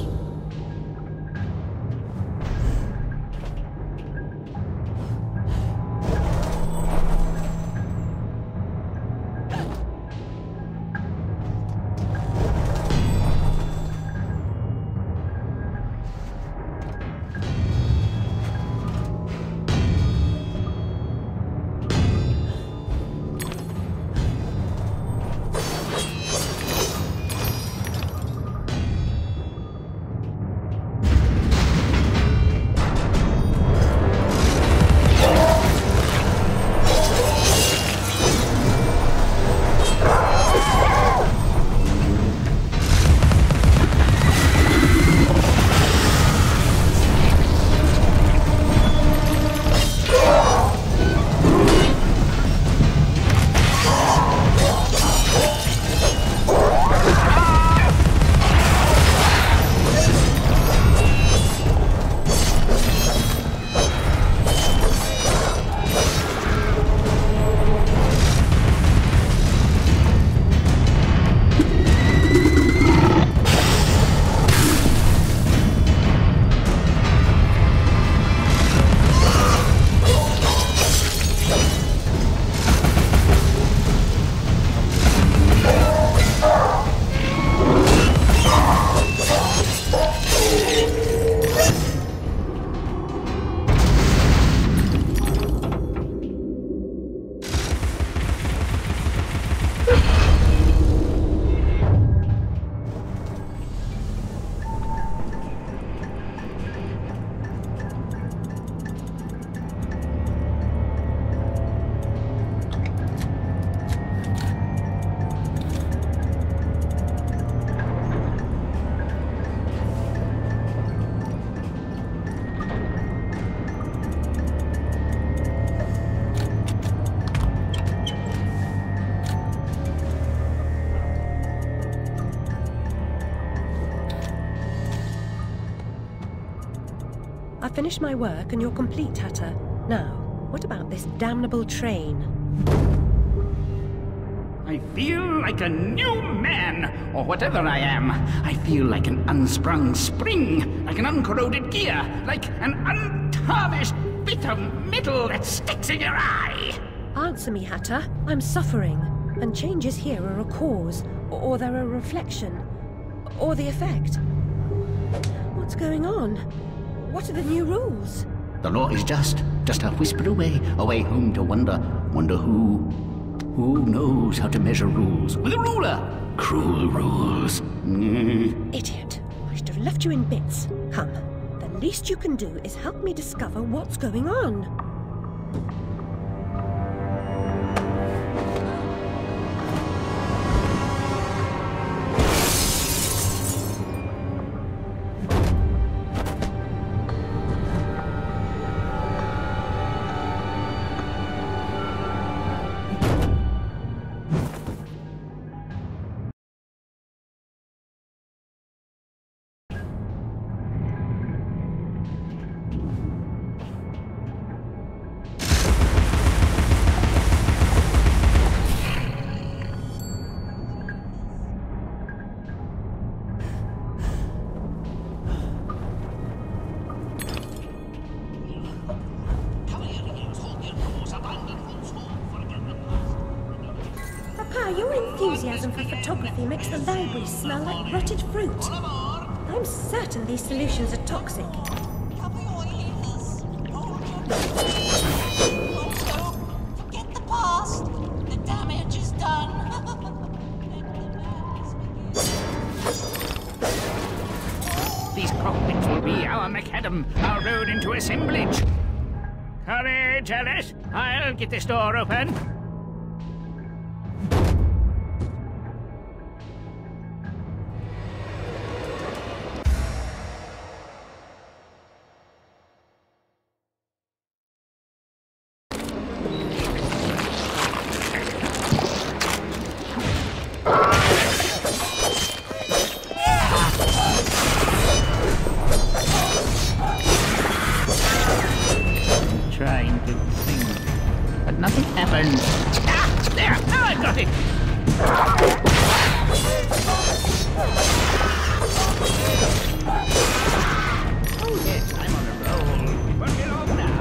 I've finished my work and you're complete, Hatter. Now, what about this damnable train? I feel like a new man, or whatever I am. I feel like an unsprung spring, like an uncorroded gear, like an untarnished bit of metal that sticks in your eye. Answer me, Hatter. I'm suffering, and changes here are a cause, or, or they're a reflection, or the effect. What's going on? What are the new rules? The law is just, just a whisper away, away home to wonder, wonder who, who knows how to measure rules with a ruler. Cruel rules. Mm. Idiot. I should have left you in bits. Come, the least you can do is help me discover what's going on. Your enthusiasm for photography makes the library smell like rotted fruit. I'm certain these solutions are toxic. Forget the past. The damage is done. These cockpits will be our macadam, our road into assemblage. Courage, Alice. I'll get this door open. Trying to think, but nothing happened. Ah, there! Now I've got it! Oh yes, I'm on a roll. It won't be long now.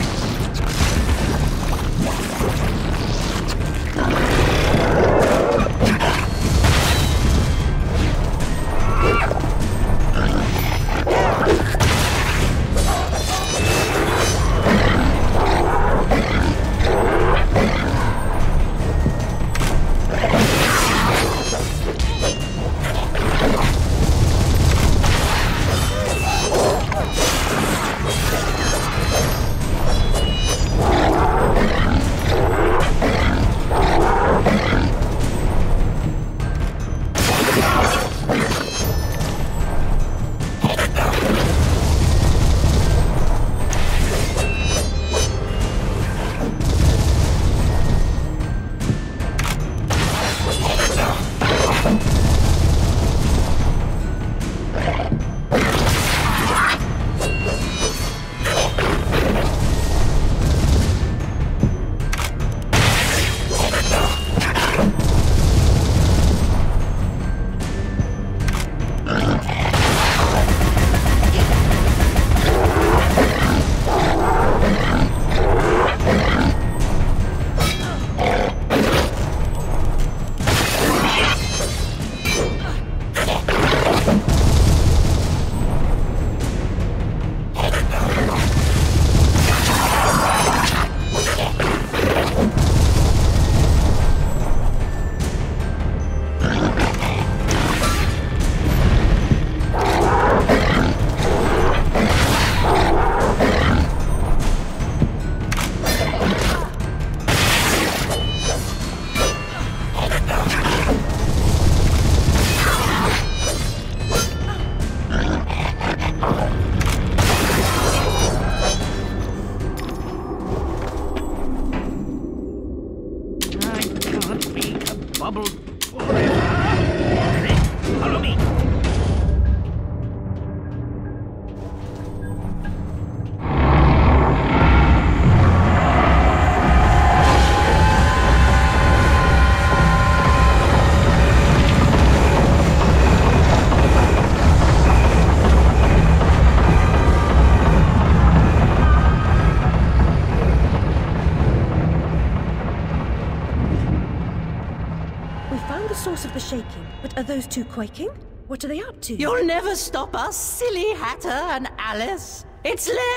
Of the shaking, but are those two quaking? What are they up to? You'll never stop us, silly Hatter and Alice. It's left,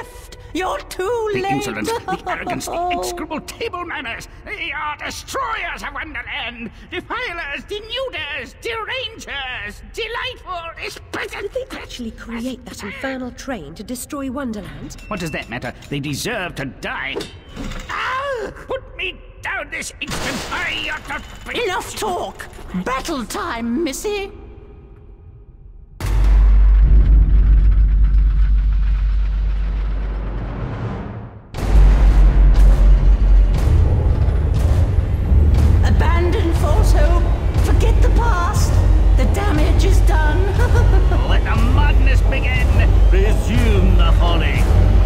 You're too The late. insolence, the arrogance, the execrable table manners. They are destroyers of Wonderland, defilers, denuders, derangers, delightful, especially... Did they actually create that infernal train to destroy Wonderland? What does that matter? They deserve to die. Ah! Put me down this instant! I ought to be... Enough talk! Battle time, missy! Abandon false hope. Forget the past. The damage is done. Let the madness begin! Resume the folly!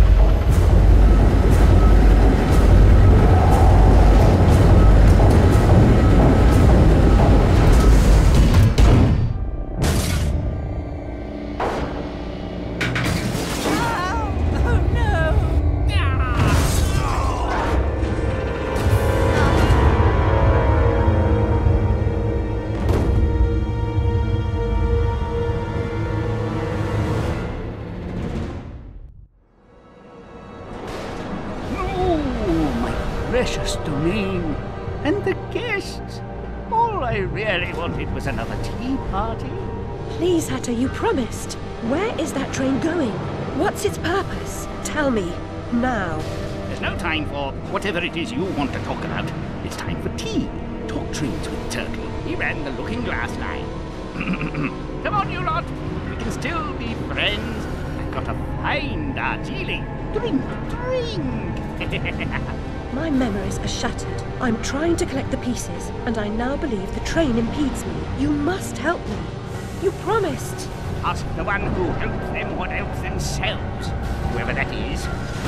Precious domain. And the guests. All I really wanted was another tea party. Please, Hatter, you promised. Where is that train going? What's its purpose? Tell me, now. There's no time for whatever it is you want to talk about. It's time for tea. Talk trains with Turtle. He ran the Looking Glass line. Come on, you lot. We can still be friends. I've got a fine Darjeeling. Drink, drink. My memories are shattered. I'm trying to collect the pieces, and I now believe the train impedes me. You must help me. You promised. Ask the one who helps them what helps themselves. Whoever that is.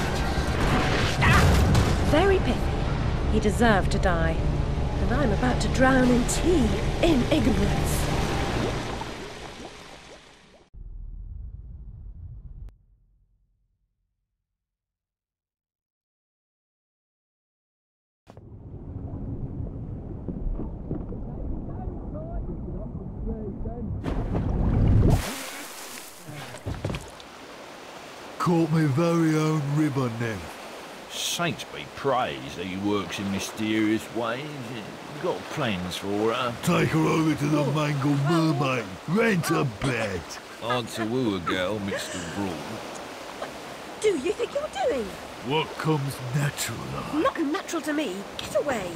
Ah! Very pithy. He deserved to die. And I'm about to drown in tea, in ignorance. Caught my very own ribbon then. Saints be praised that he works in mysterious ways. You got plans for her? Take her over to the Mangled Mermaid. Rent a bed. Hard to woo a girl mixed abroad. What do you think you're doing? What comes natural, like. Not natural to me. Get away.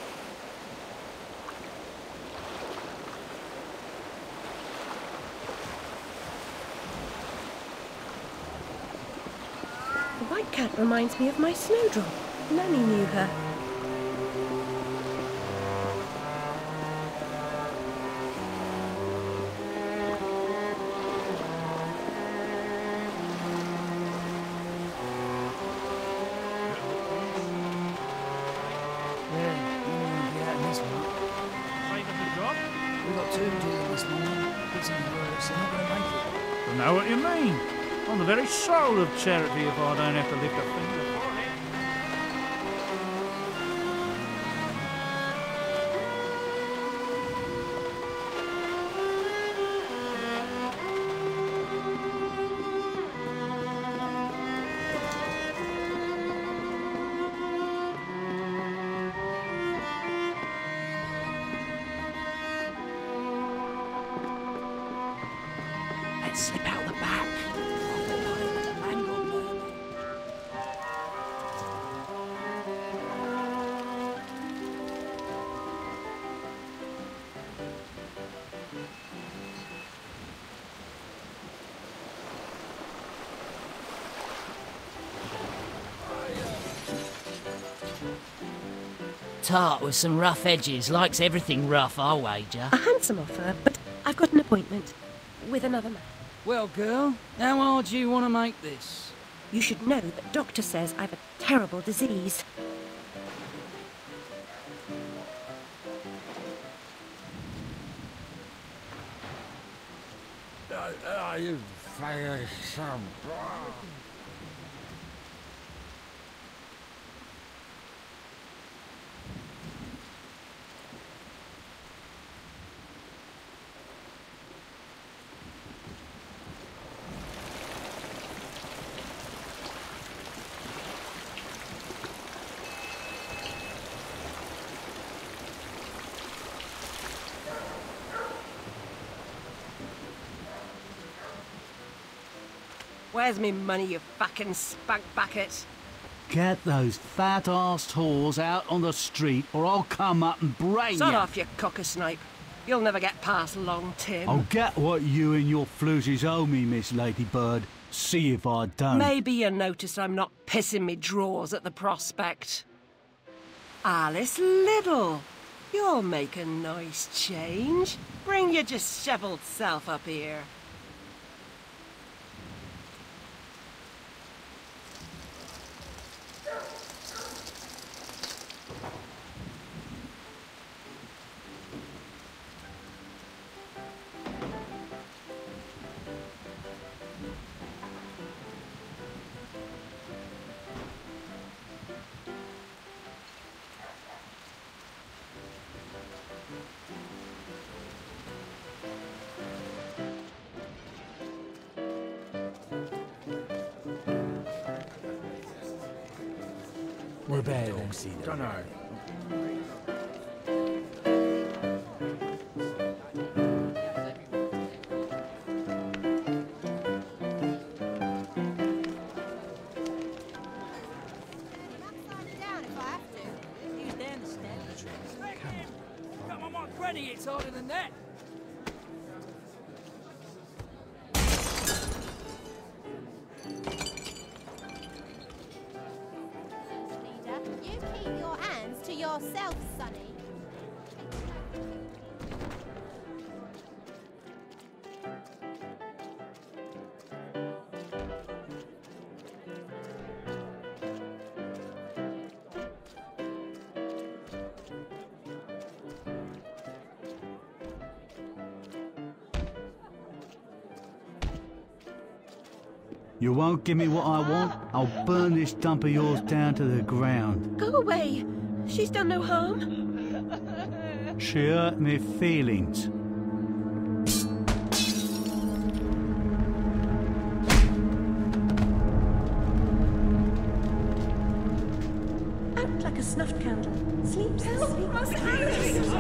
The white cat reminds me of my snowdrop. Nanny knew her. I know what you mean. I'm the very soul of charity if I don't have to lift a finger for it. Let's slip out the back. Tart with some rough edges. Likes everything rough, I'll wager. A handsome offer, but I've got an appointment with another man. Well, girl, how hard do you want to make this? You should know that doctor says I've a terrible disease. I fire some. Where's me money, you fucking spunk bucket? Get those fat-arsed whores out on the street or I'll come up and brain Sod you. off, you cocker-snipe. You'll never get past Long Tim. I'll get what you and your floozies owe me, Miss Ladybird. See if I don't. Maybe you noticed I'm not pissing me drawers at the prospect. Alice Liddell, you'll make a nice change. Bring your dishevelled self up here. We're bad. Don't know. Come on, my granny, it's harder than that. You keep your hands to yourself, Sonny. You won't give me what I want? I'll burn this dump of yours down to the ground. Go away. She's done no harm. She hurt me feelings. Out like a snuffed candle. Sleep, sleep. Alice!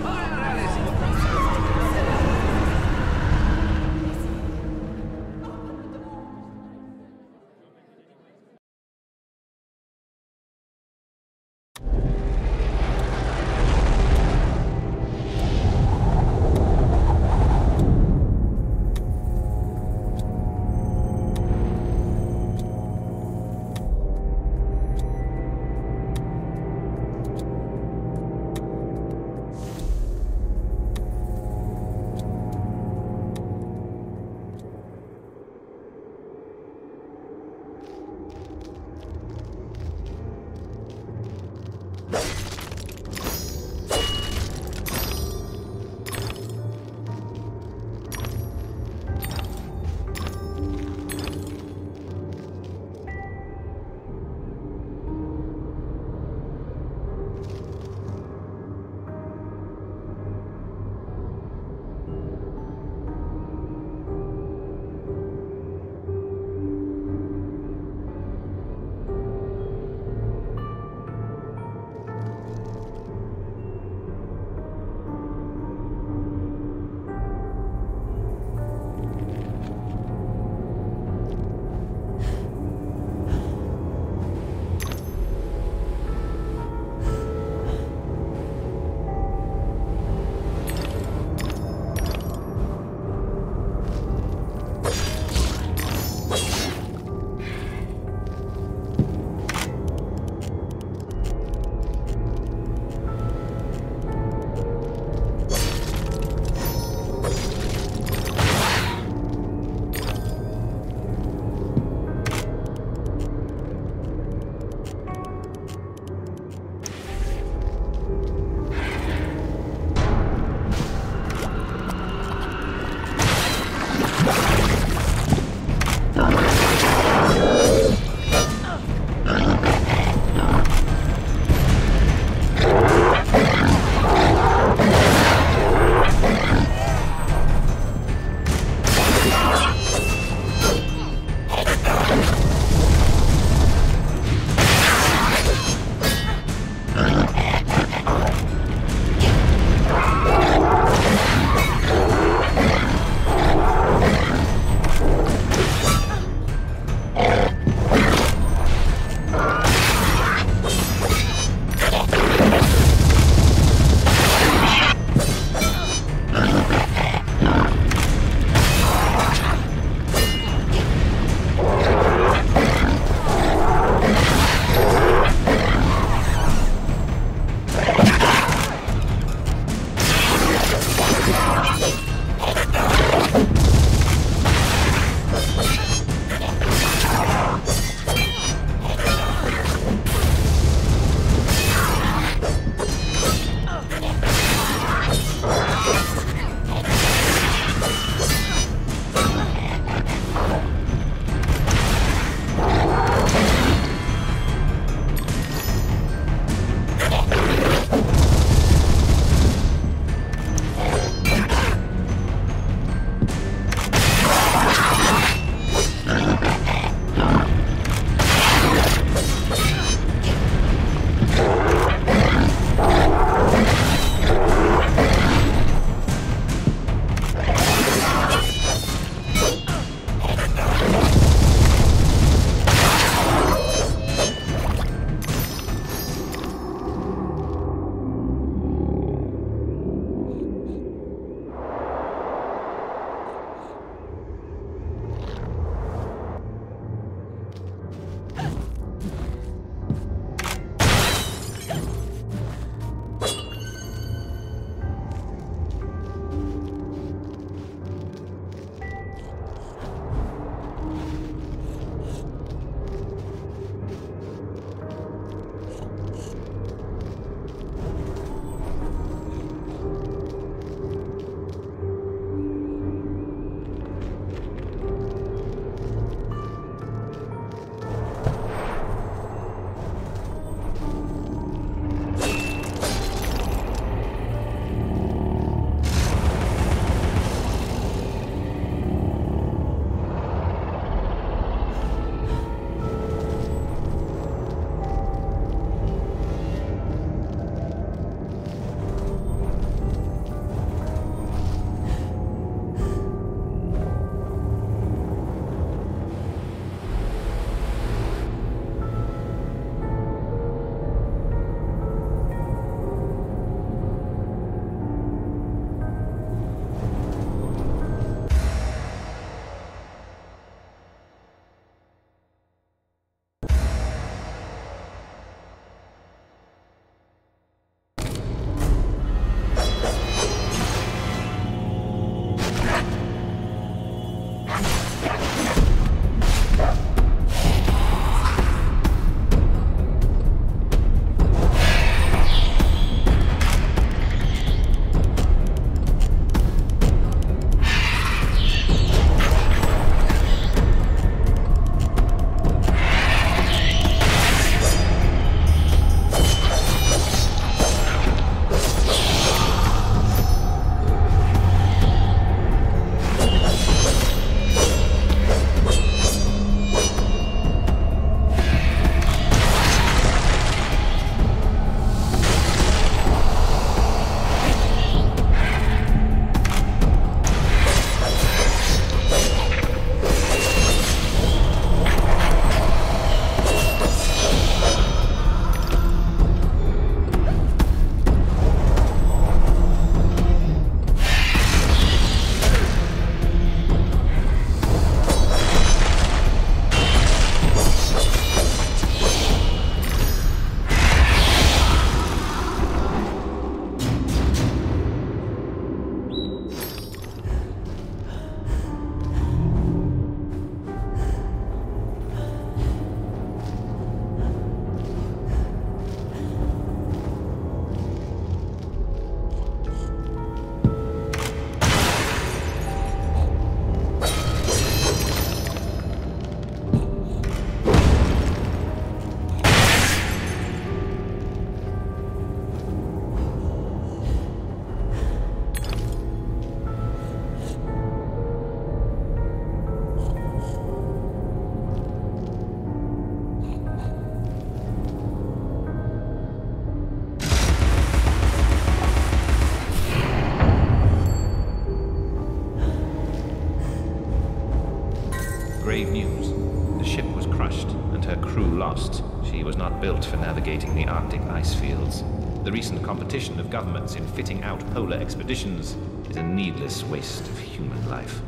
grave news. The ship was crushed and her crew lost. She was not built for navigating the Arctic ice fields. The recent competition of governments in fitting out polar expeditions is a needless waste of human life.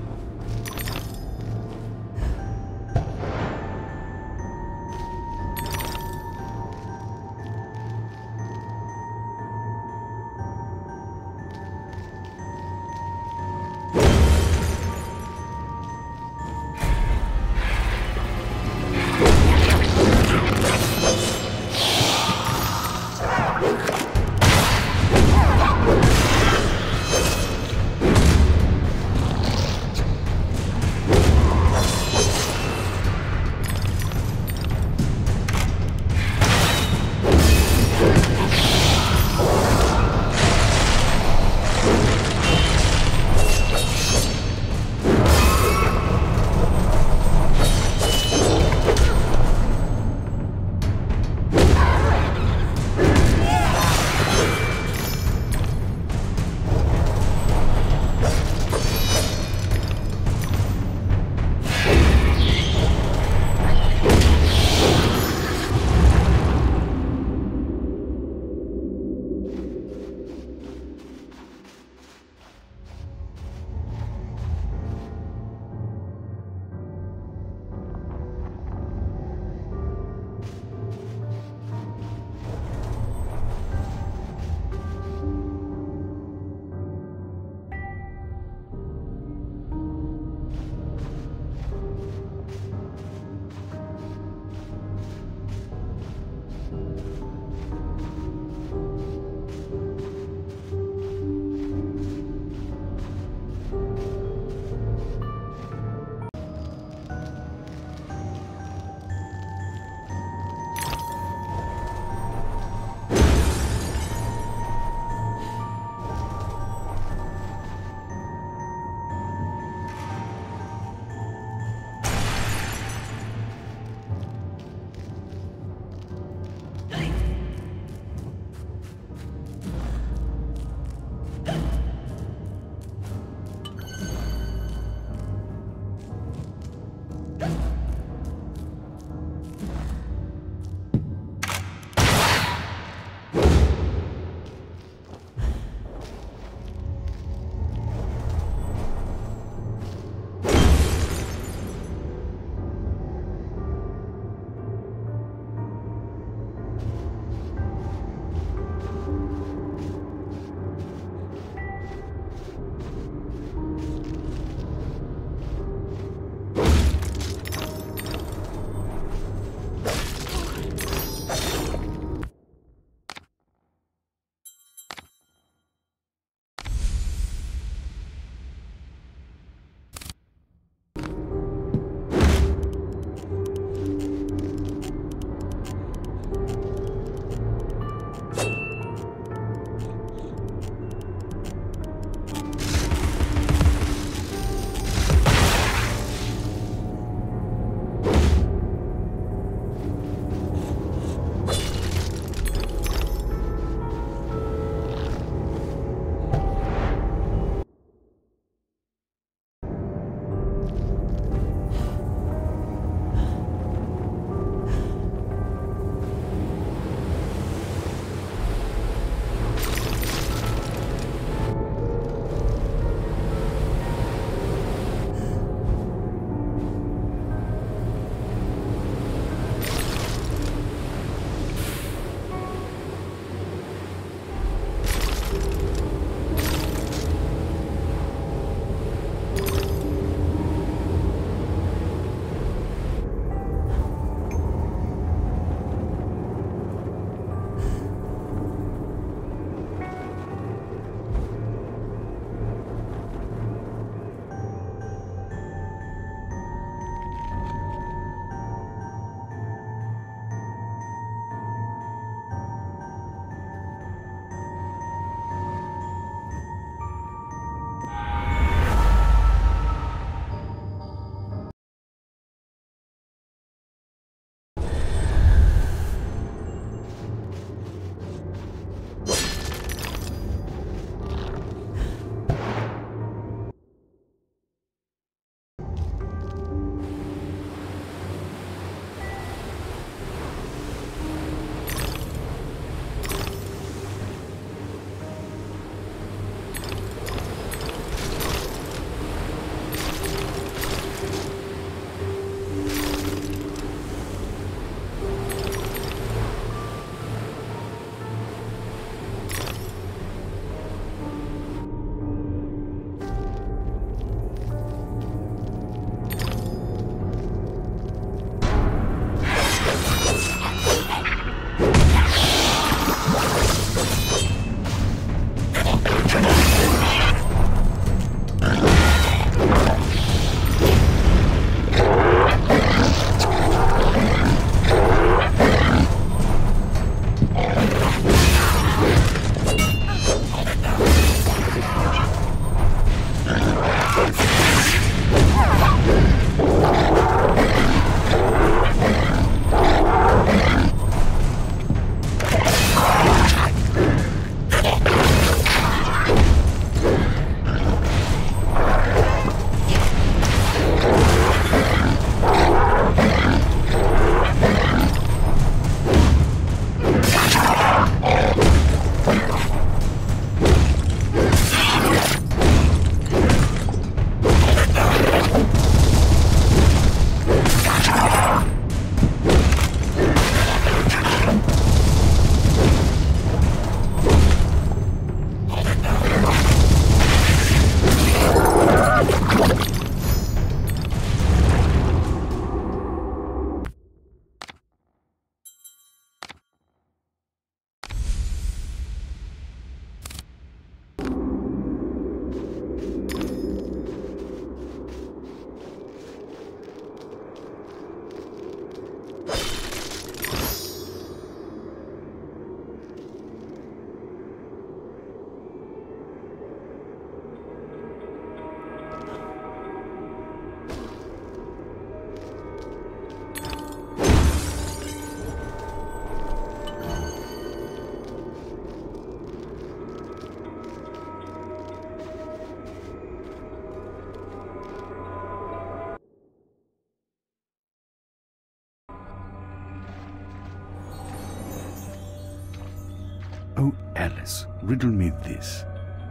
Oh, Alice, riddle me this.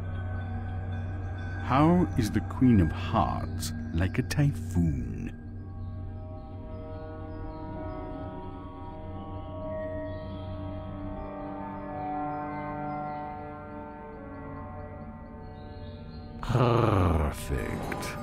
How is the Queen of Hearts like a typhoon? Perfect.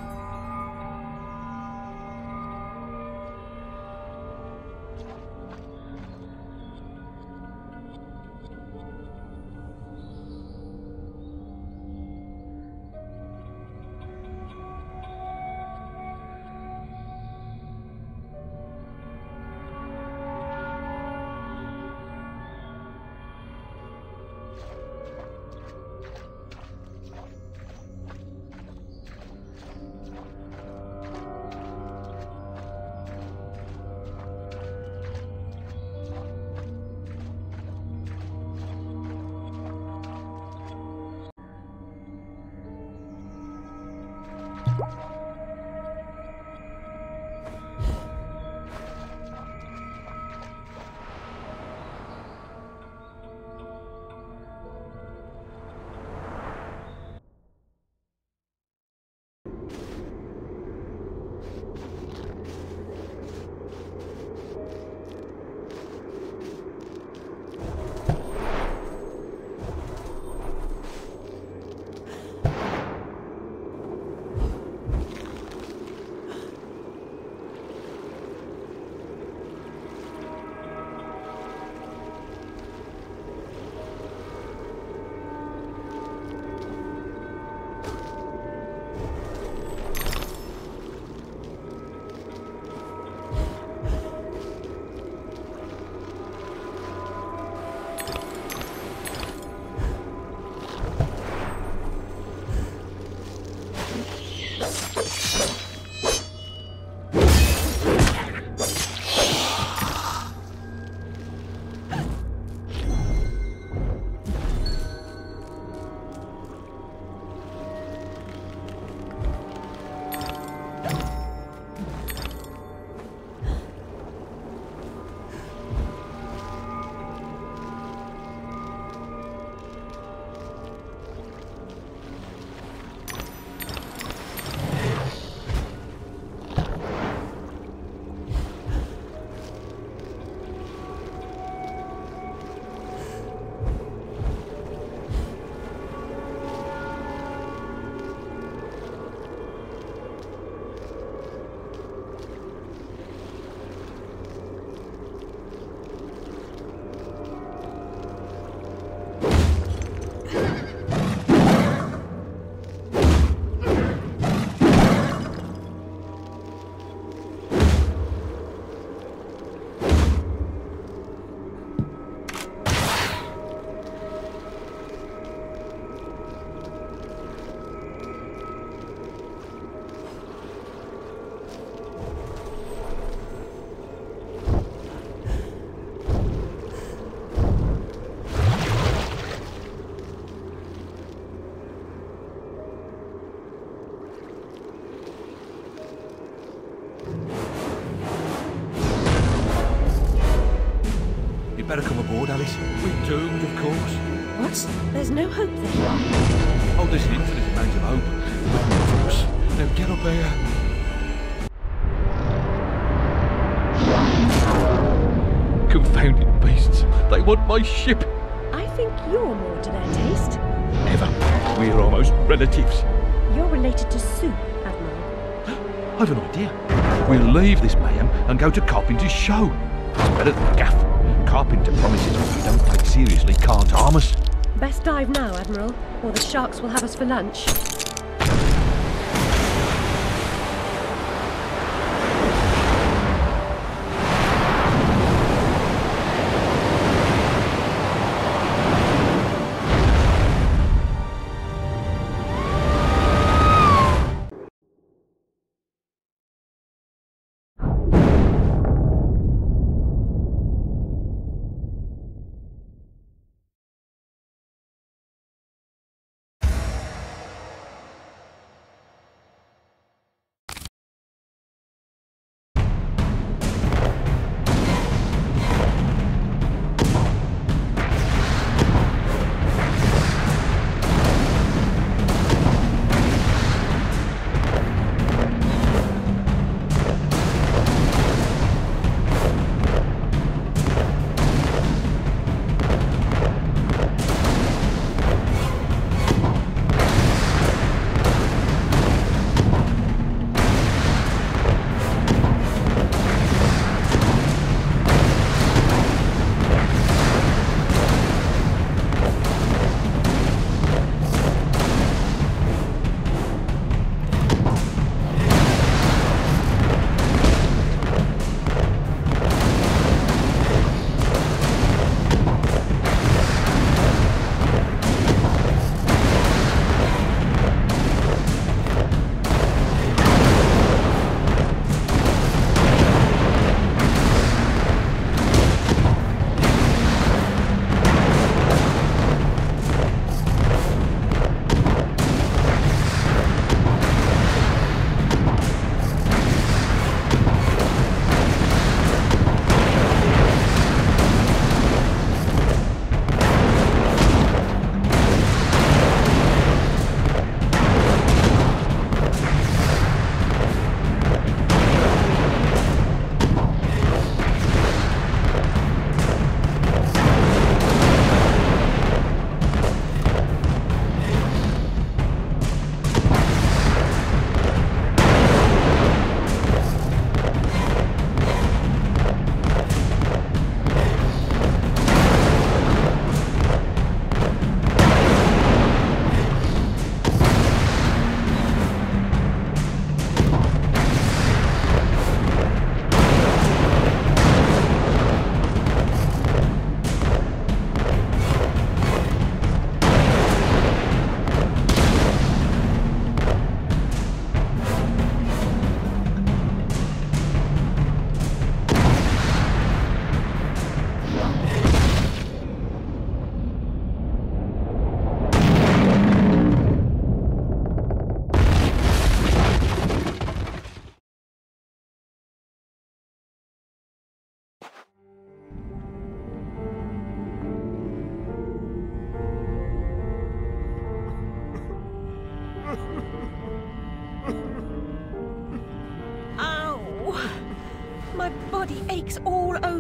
Better come aboard, Alice. We're doomed, of course. What? There's no hope then? Oh, there's an infinite amount of hope. But not for us. Now get up here. Confounded beasts. They want my ship. I think you're more to their taste. Never. We're almost relatives. You're related to Sue, Admiral. I've an idea. We'll leave this mayhem and go to Carpenter's show. It's better than Gaff. Carpenter promises what we don't take seriously can't harm us. Best dive now, Admiral, or the sharks will have us for lunch.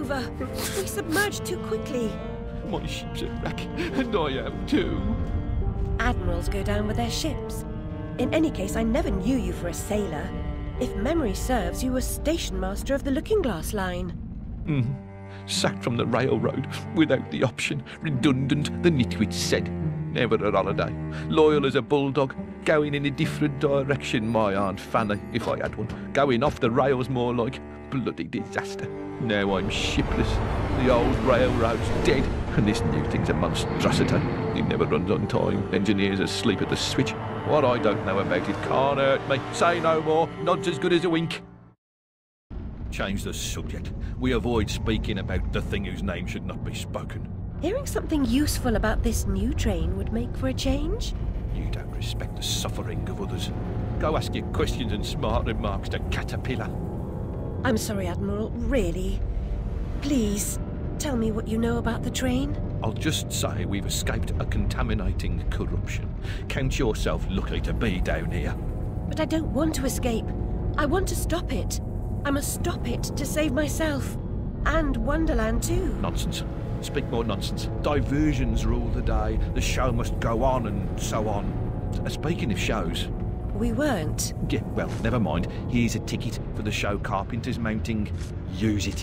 over. We submerged too quickly. My ship's a wreck, and I am too. Admirals go down with their ships. In any case, I never knew you for a sailor. If memory serves, you were station master of the Looking Glass line. Mm. Sacked from the railroad without the option. Redundant, the nitwit said. Never a holiday. Loyal as a bulldog. Going in a different direction, my Aunt Fanny, if I had one. Going off the rails more like. Bloody disaster. Now I'm shipless. The old railroad's dead, and this new thing's a monstrosity. It never runs on time. Engineers asleep at the switch. What I don't know about it can't hurt me. Say no more. Nod's as good as a wink. Change the subject. We avoid speaking about the thing whose name should not be spoken. Hearing something useful about this new train would make for a change. You don't respect the suffering of others. Go ask your questions and smart remarks to Caterpillar. I'm sorry, Admiral, really. Please, tell me what you know about the train. I'll just say we've escaped a contaminating corruption. Count yourself lucky to be down here. But I don't want to escape. I want to stop it. I must stop it to save myself. And Wonderland too. Nonsense. Speak more nonsense. Diversions rule the day. The show must go on and so on. Speaking of shows... We weren't. Yeah, well, never mind. Here's a ticket for the show Carpenter's mounting. Use it.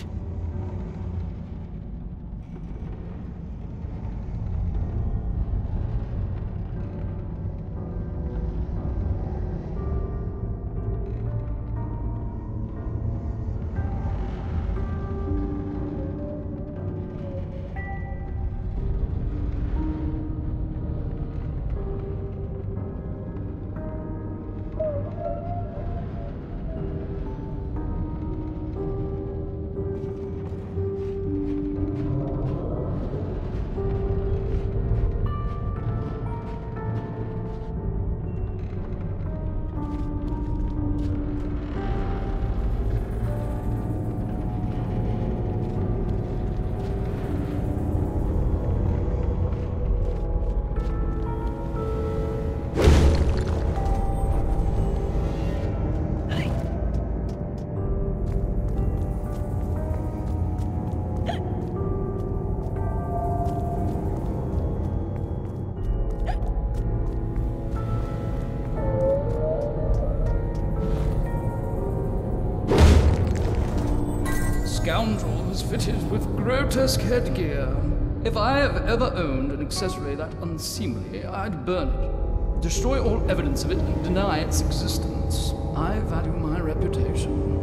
Scoundrel is fitted with grotesque headgear. If I have ever owned an accessory that unseemly, I'd burn it, destroy all evidence of it, and deny its existence. I value my reputation.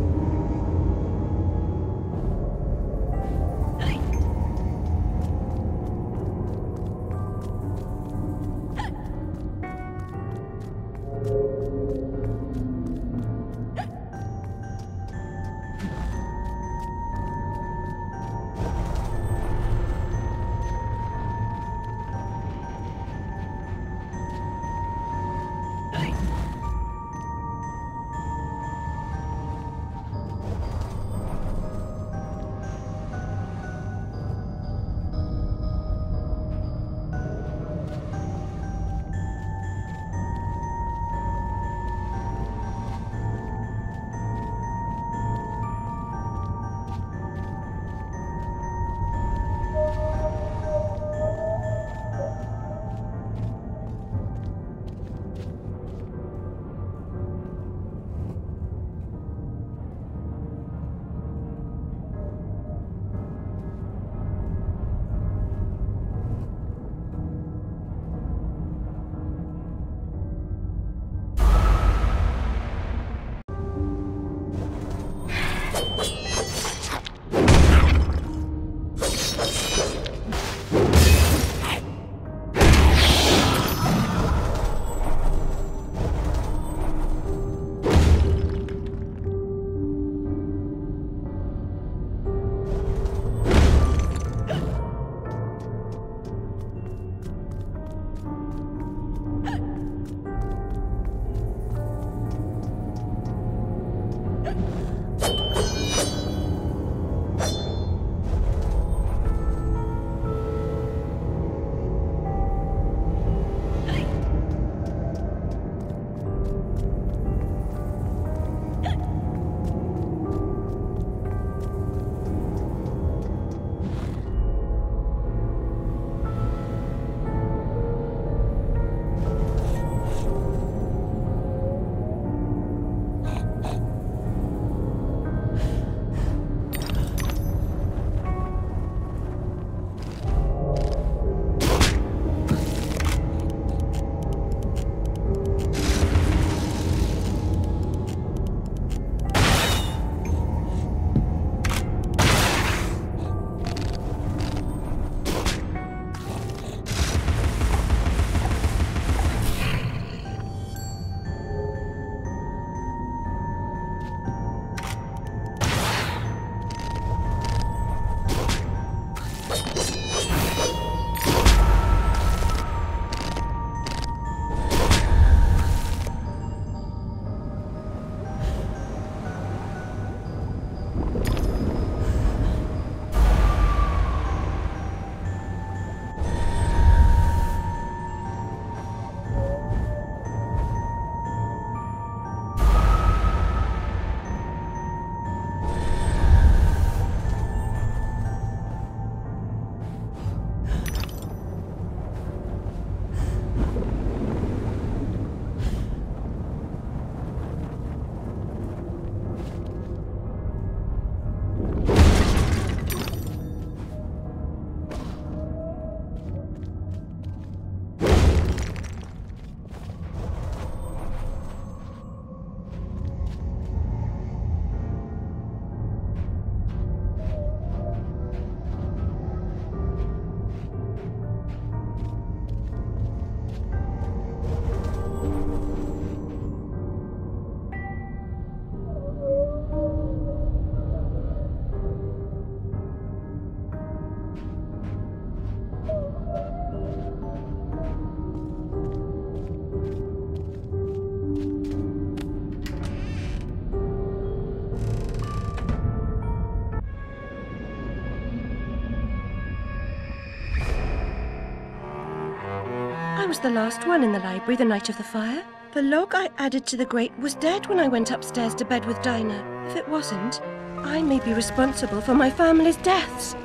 I was the last one in the library the night of the fire. The log I added to the grate was dead when I went upstairs to bed with Dinah. If it wasn't, I may be responsible for my family's deaths.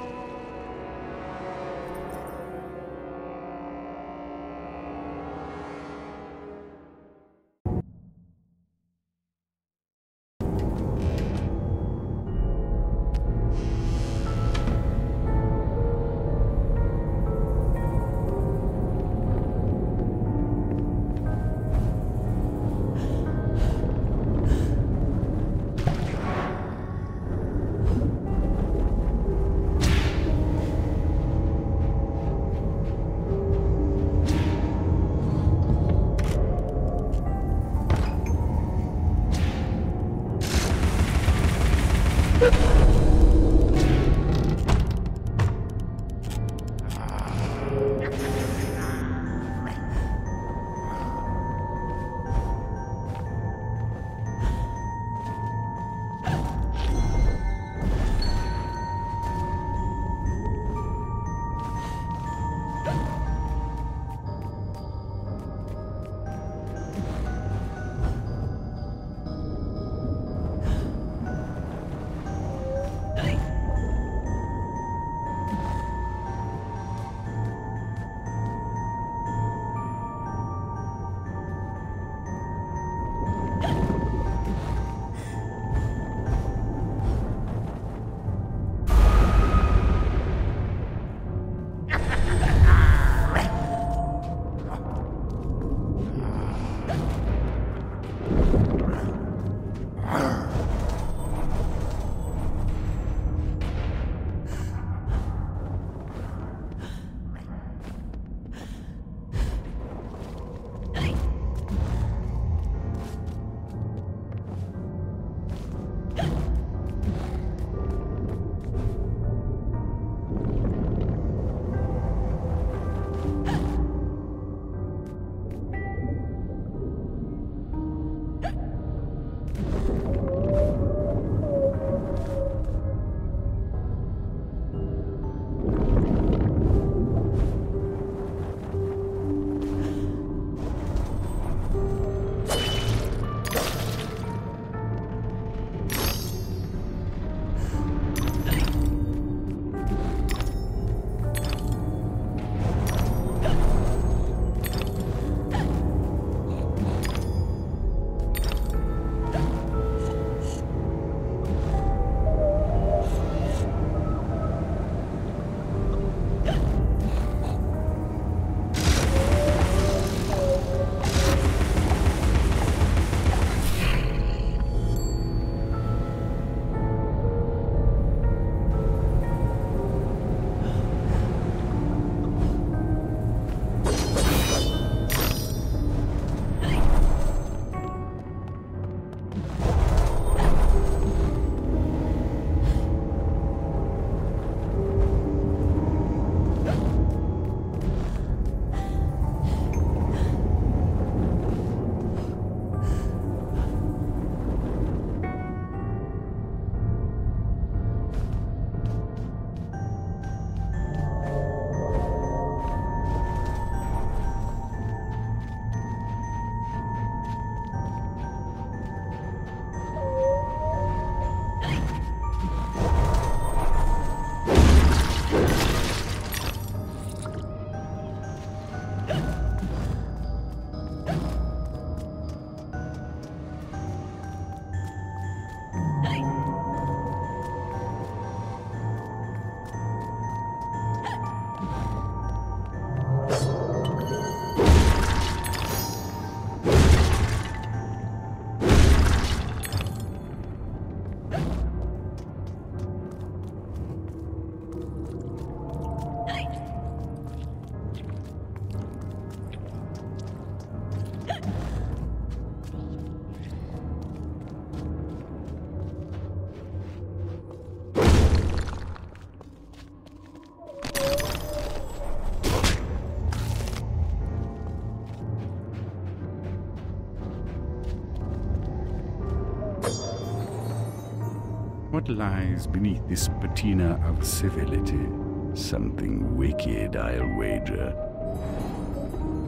What lies beneath this patina of civility? Something wicked, I'll wager.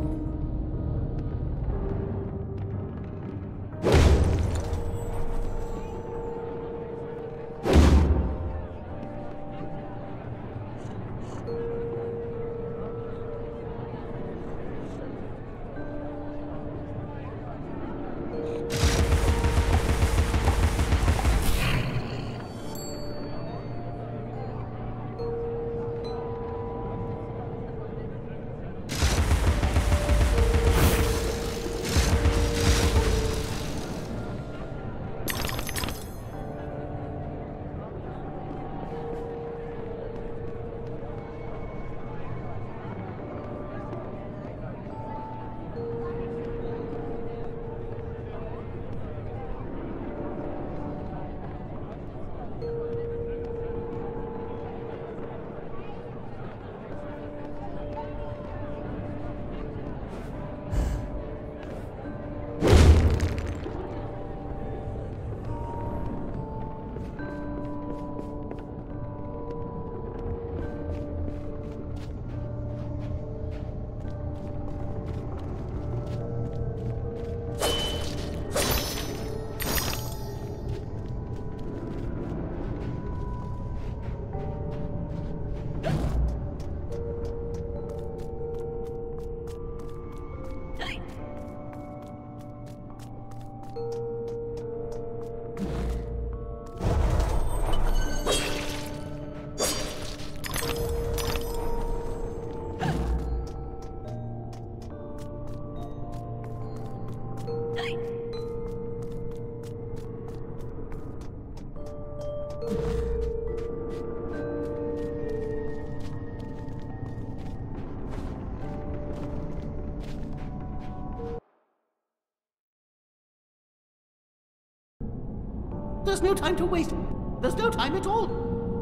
There's no time to waste. There's no time at all.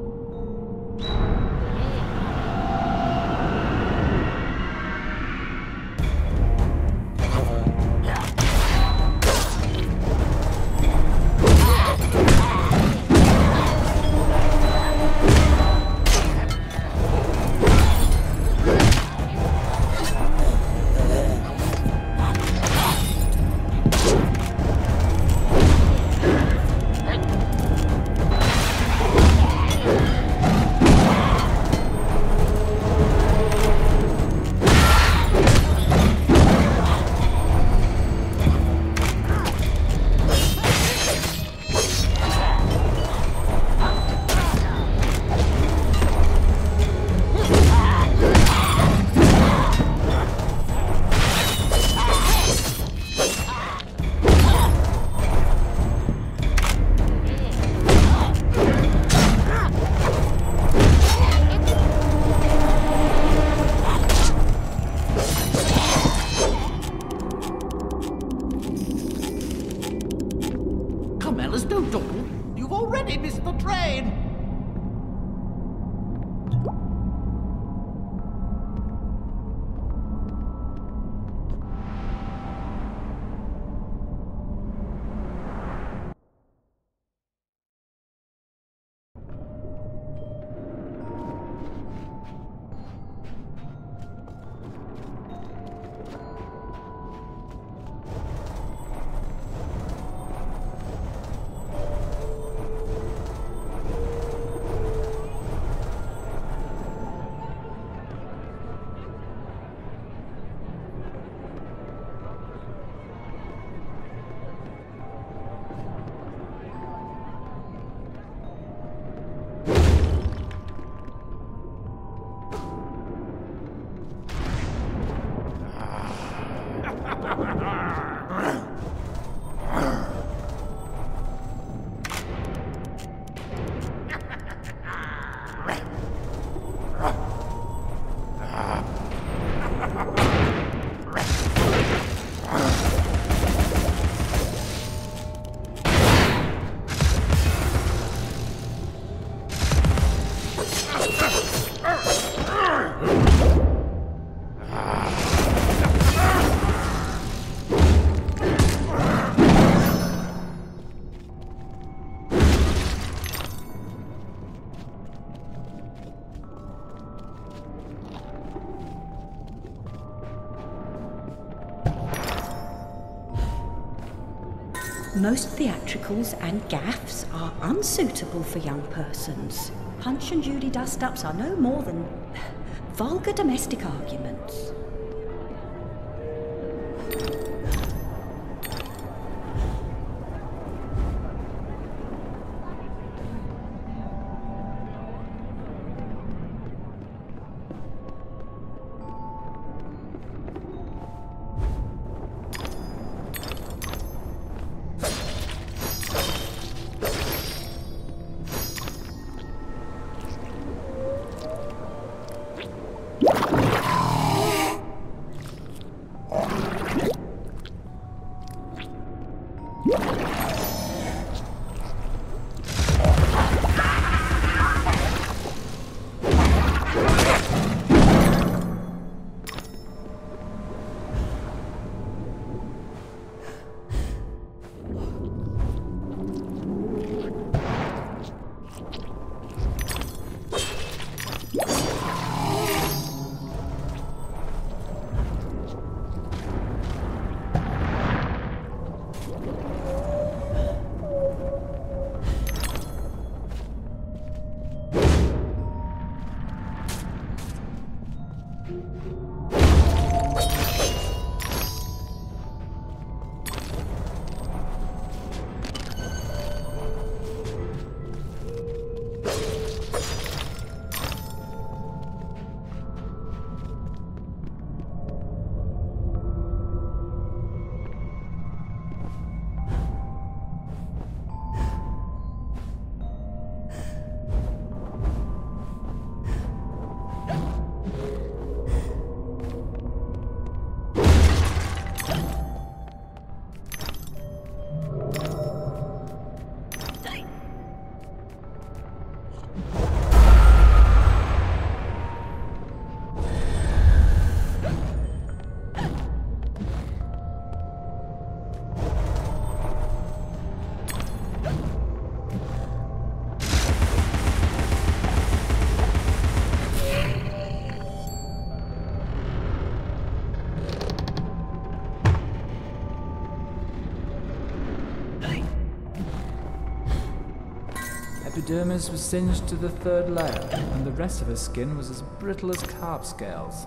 Most theatricals and gaffs are unsuitable for young persons. Punch and Judy dust-ups are no more than vulgar domestic arguments. epidermis was singed to the third layer, and the rest of her skin was as brittle as carp scales.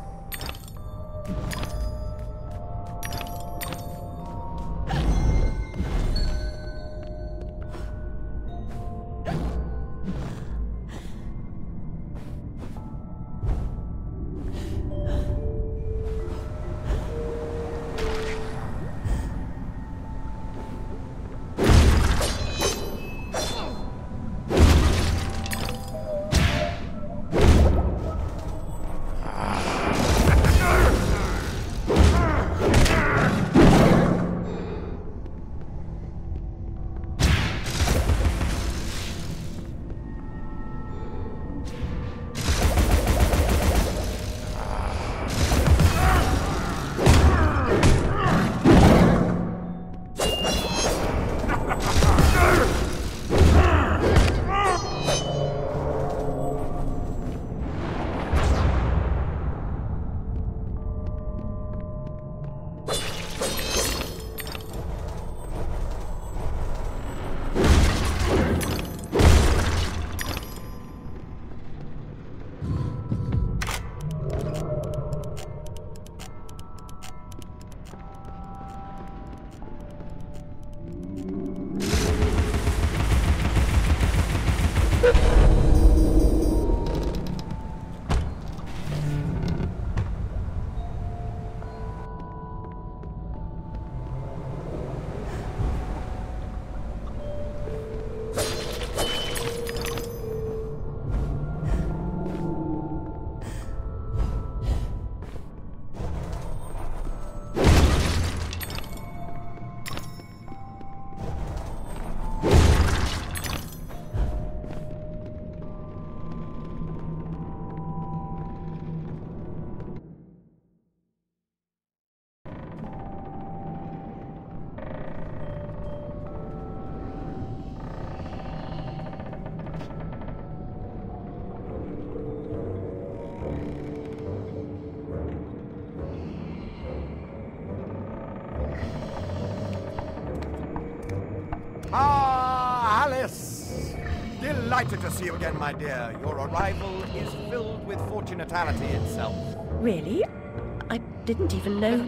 Ah, Alice! Delighted to see you again, my dear. Your arrival is filled with fortunatality itself. Really? I didn't even know.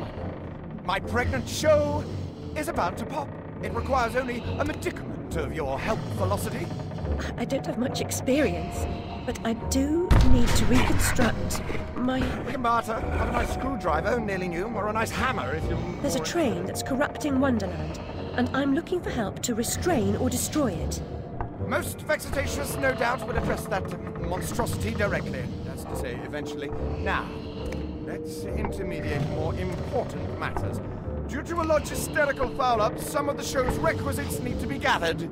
My pregnant show is about to pop. It requires only a medicament of your health velocity. I don't have much experience, but I do need to reconstruct my... We can barter. Have a nice screwdriver, nearly new, or a nice hammer if you... There's a train that's corrupting Wonderland, and I'm looking for help to restrain or destroy it. Most vexatious, no doubt, would address that monstrosity directly. That's to say, eventually. Now, let's intermediate more important matters. Due to a logisterical foul-up, some of the show's requisites need to be gathered.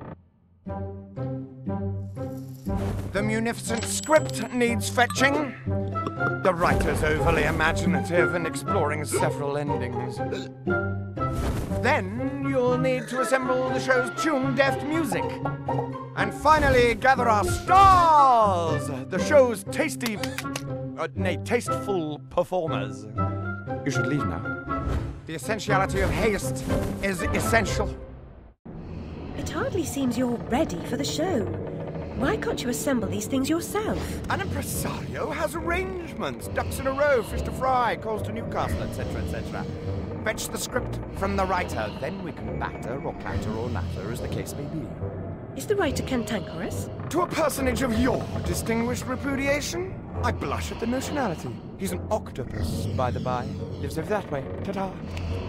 The munificent script needs fetching. The writer's overly imaginative and exploring several endings. Then you'll need to assemble the show's tune-deft music. And finally, gather our stars! The show's tasty... Uh, nay, tasteful performers. You should leave now. The essentiality of haste is essential. It hardly seems you're ready for the show. Why can't you assemble these things yourself? An impresario has arrangements. Ducks in a row, fish to fry, calls to Newcastle, et cetera, et cetera. Fetch the script from the writer, then we can batter or clatter or natter, as the case may be. Is the writer cantankerous? To a personage of your distinguished repudiation, I blush at the notionality. He's an octopus, by the by. Lives over that way. Ta-ta.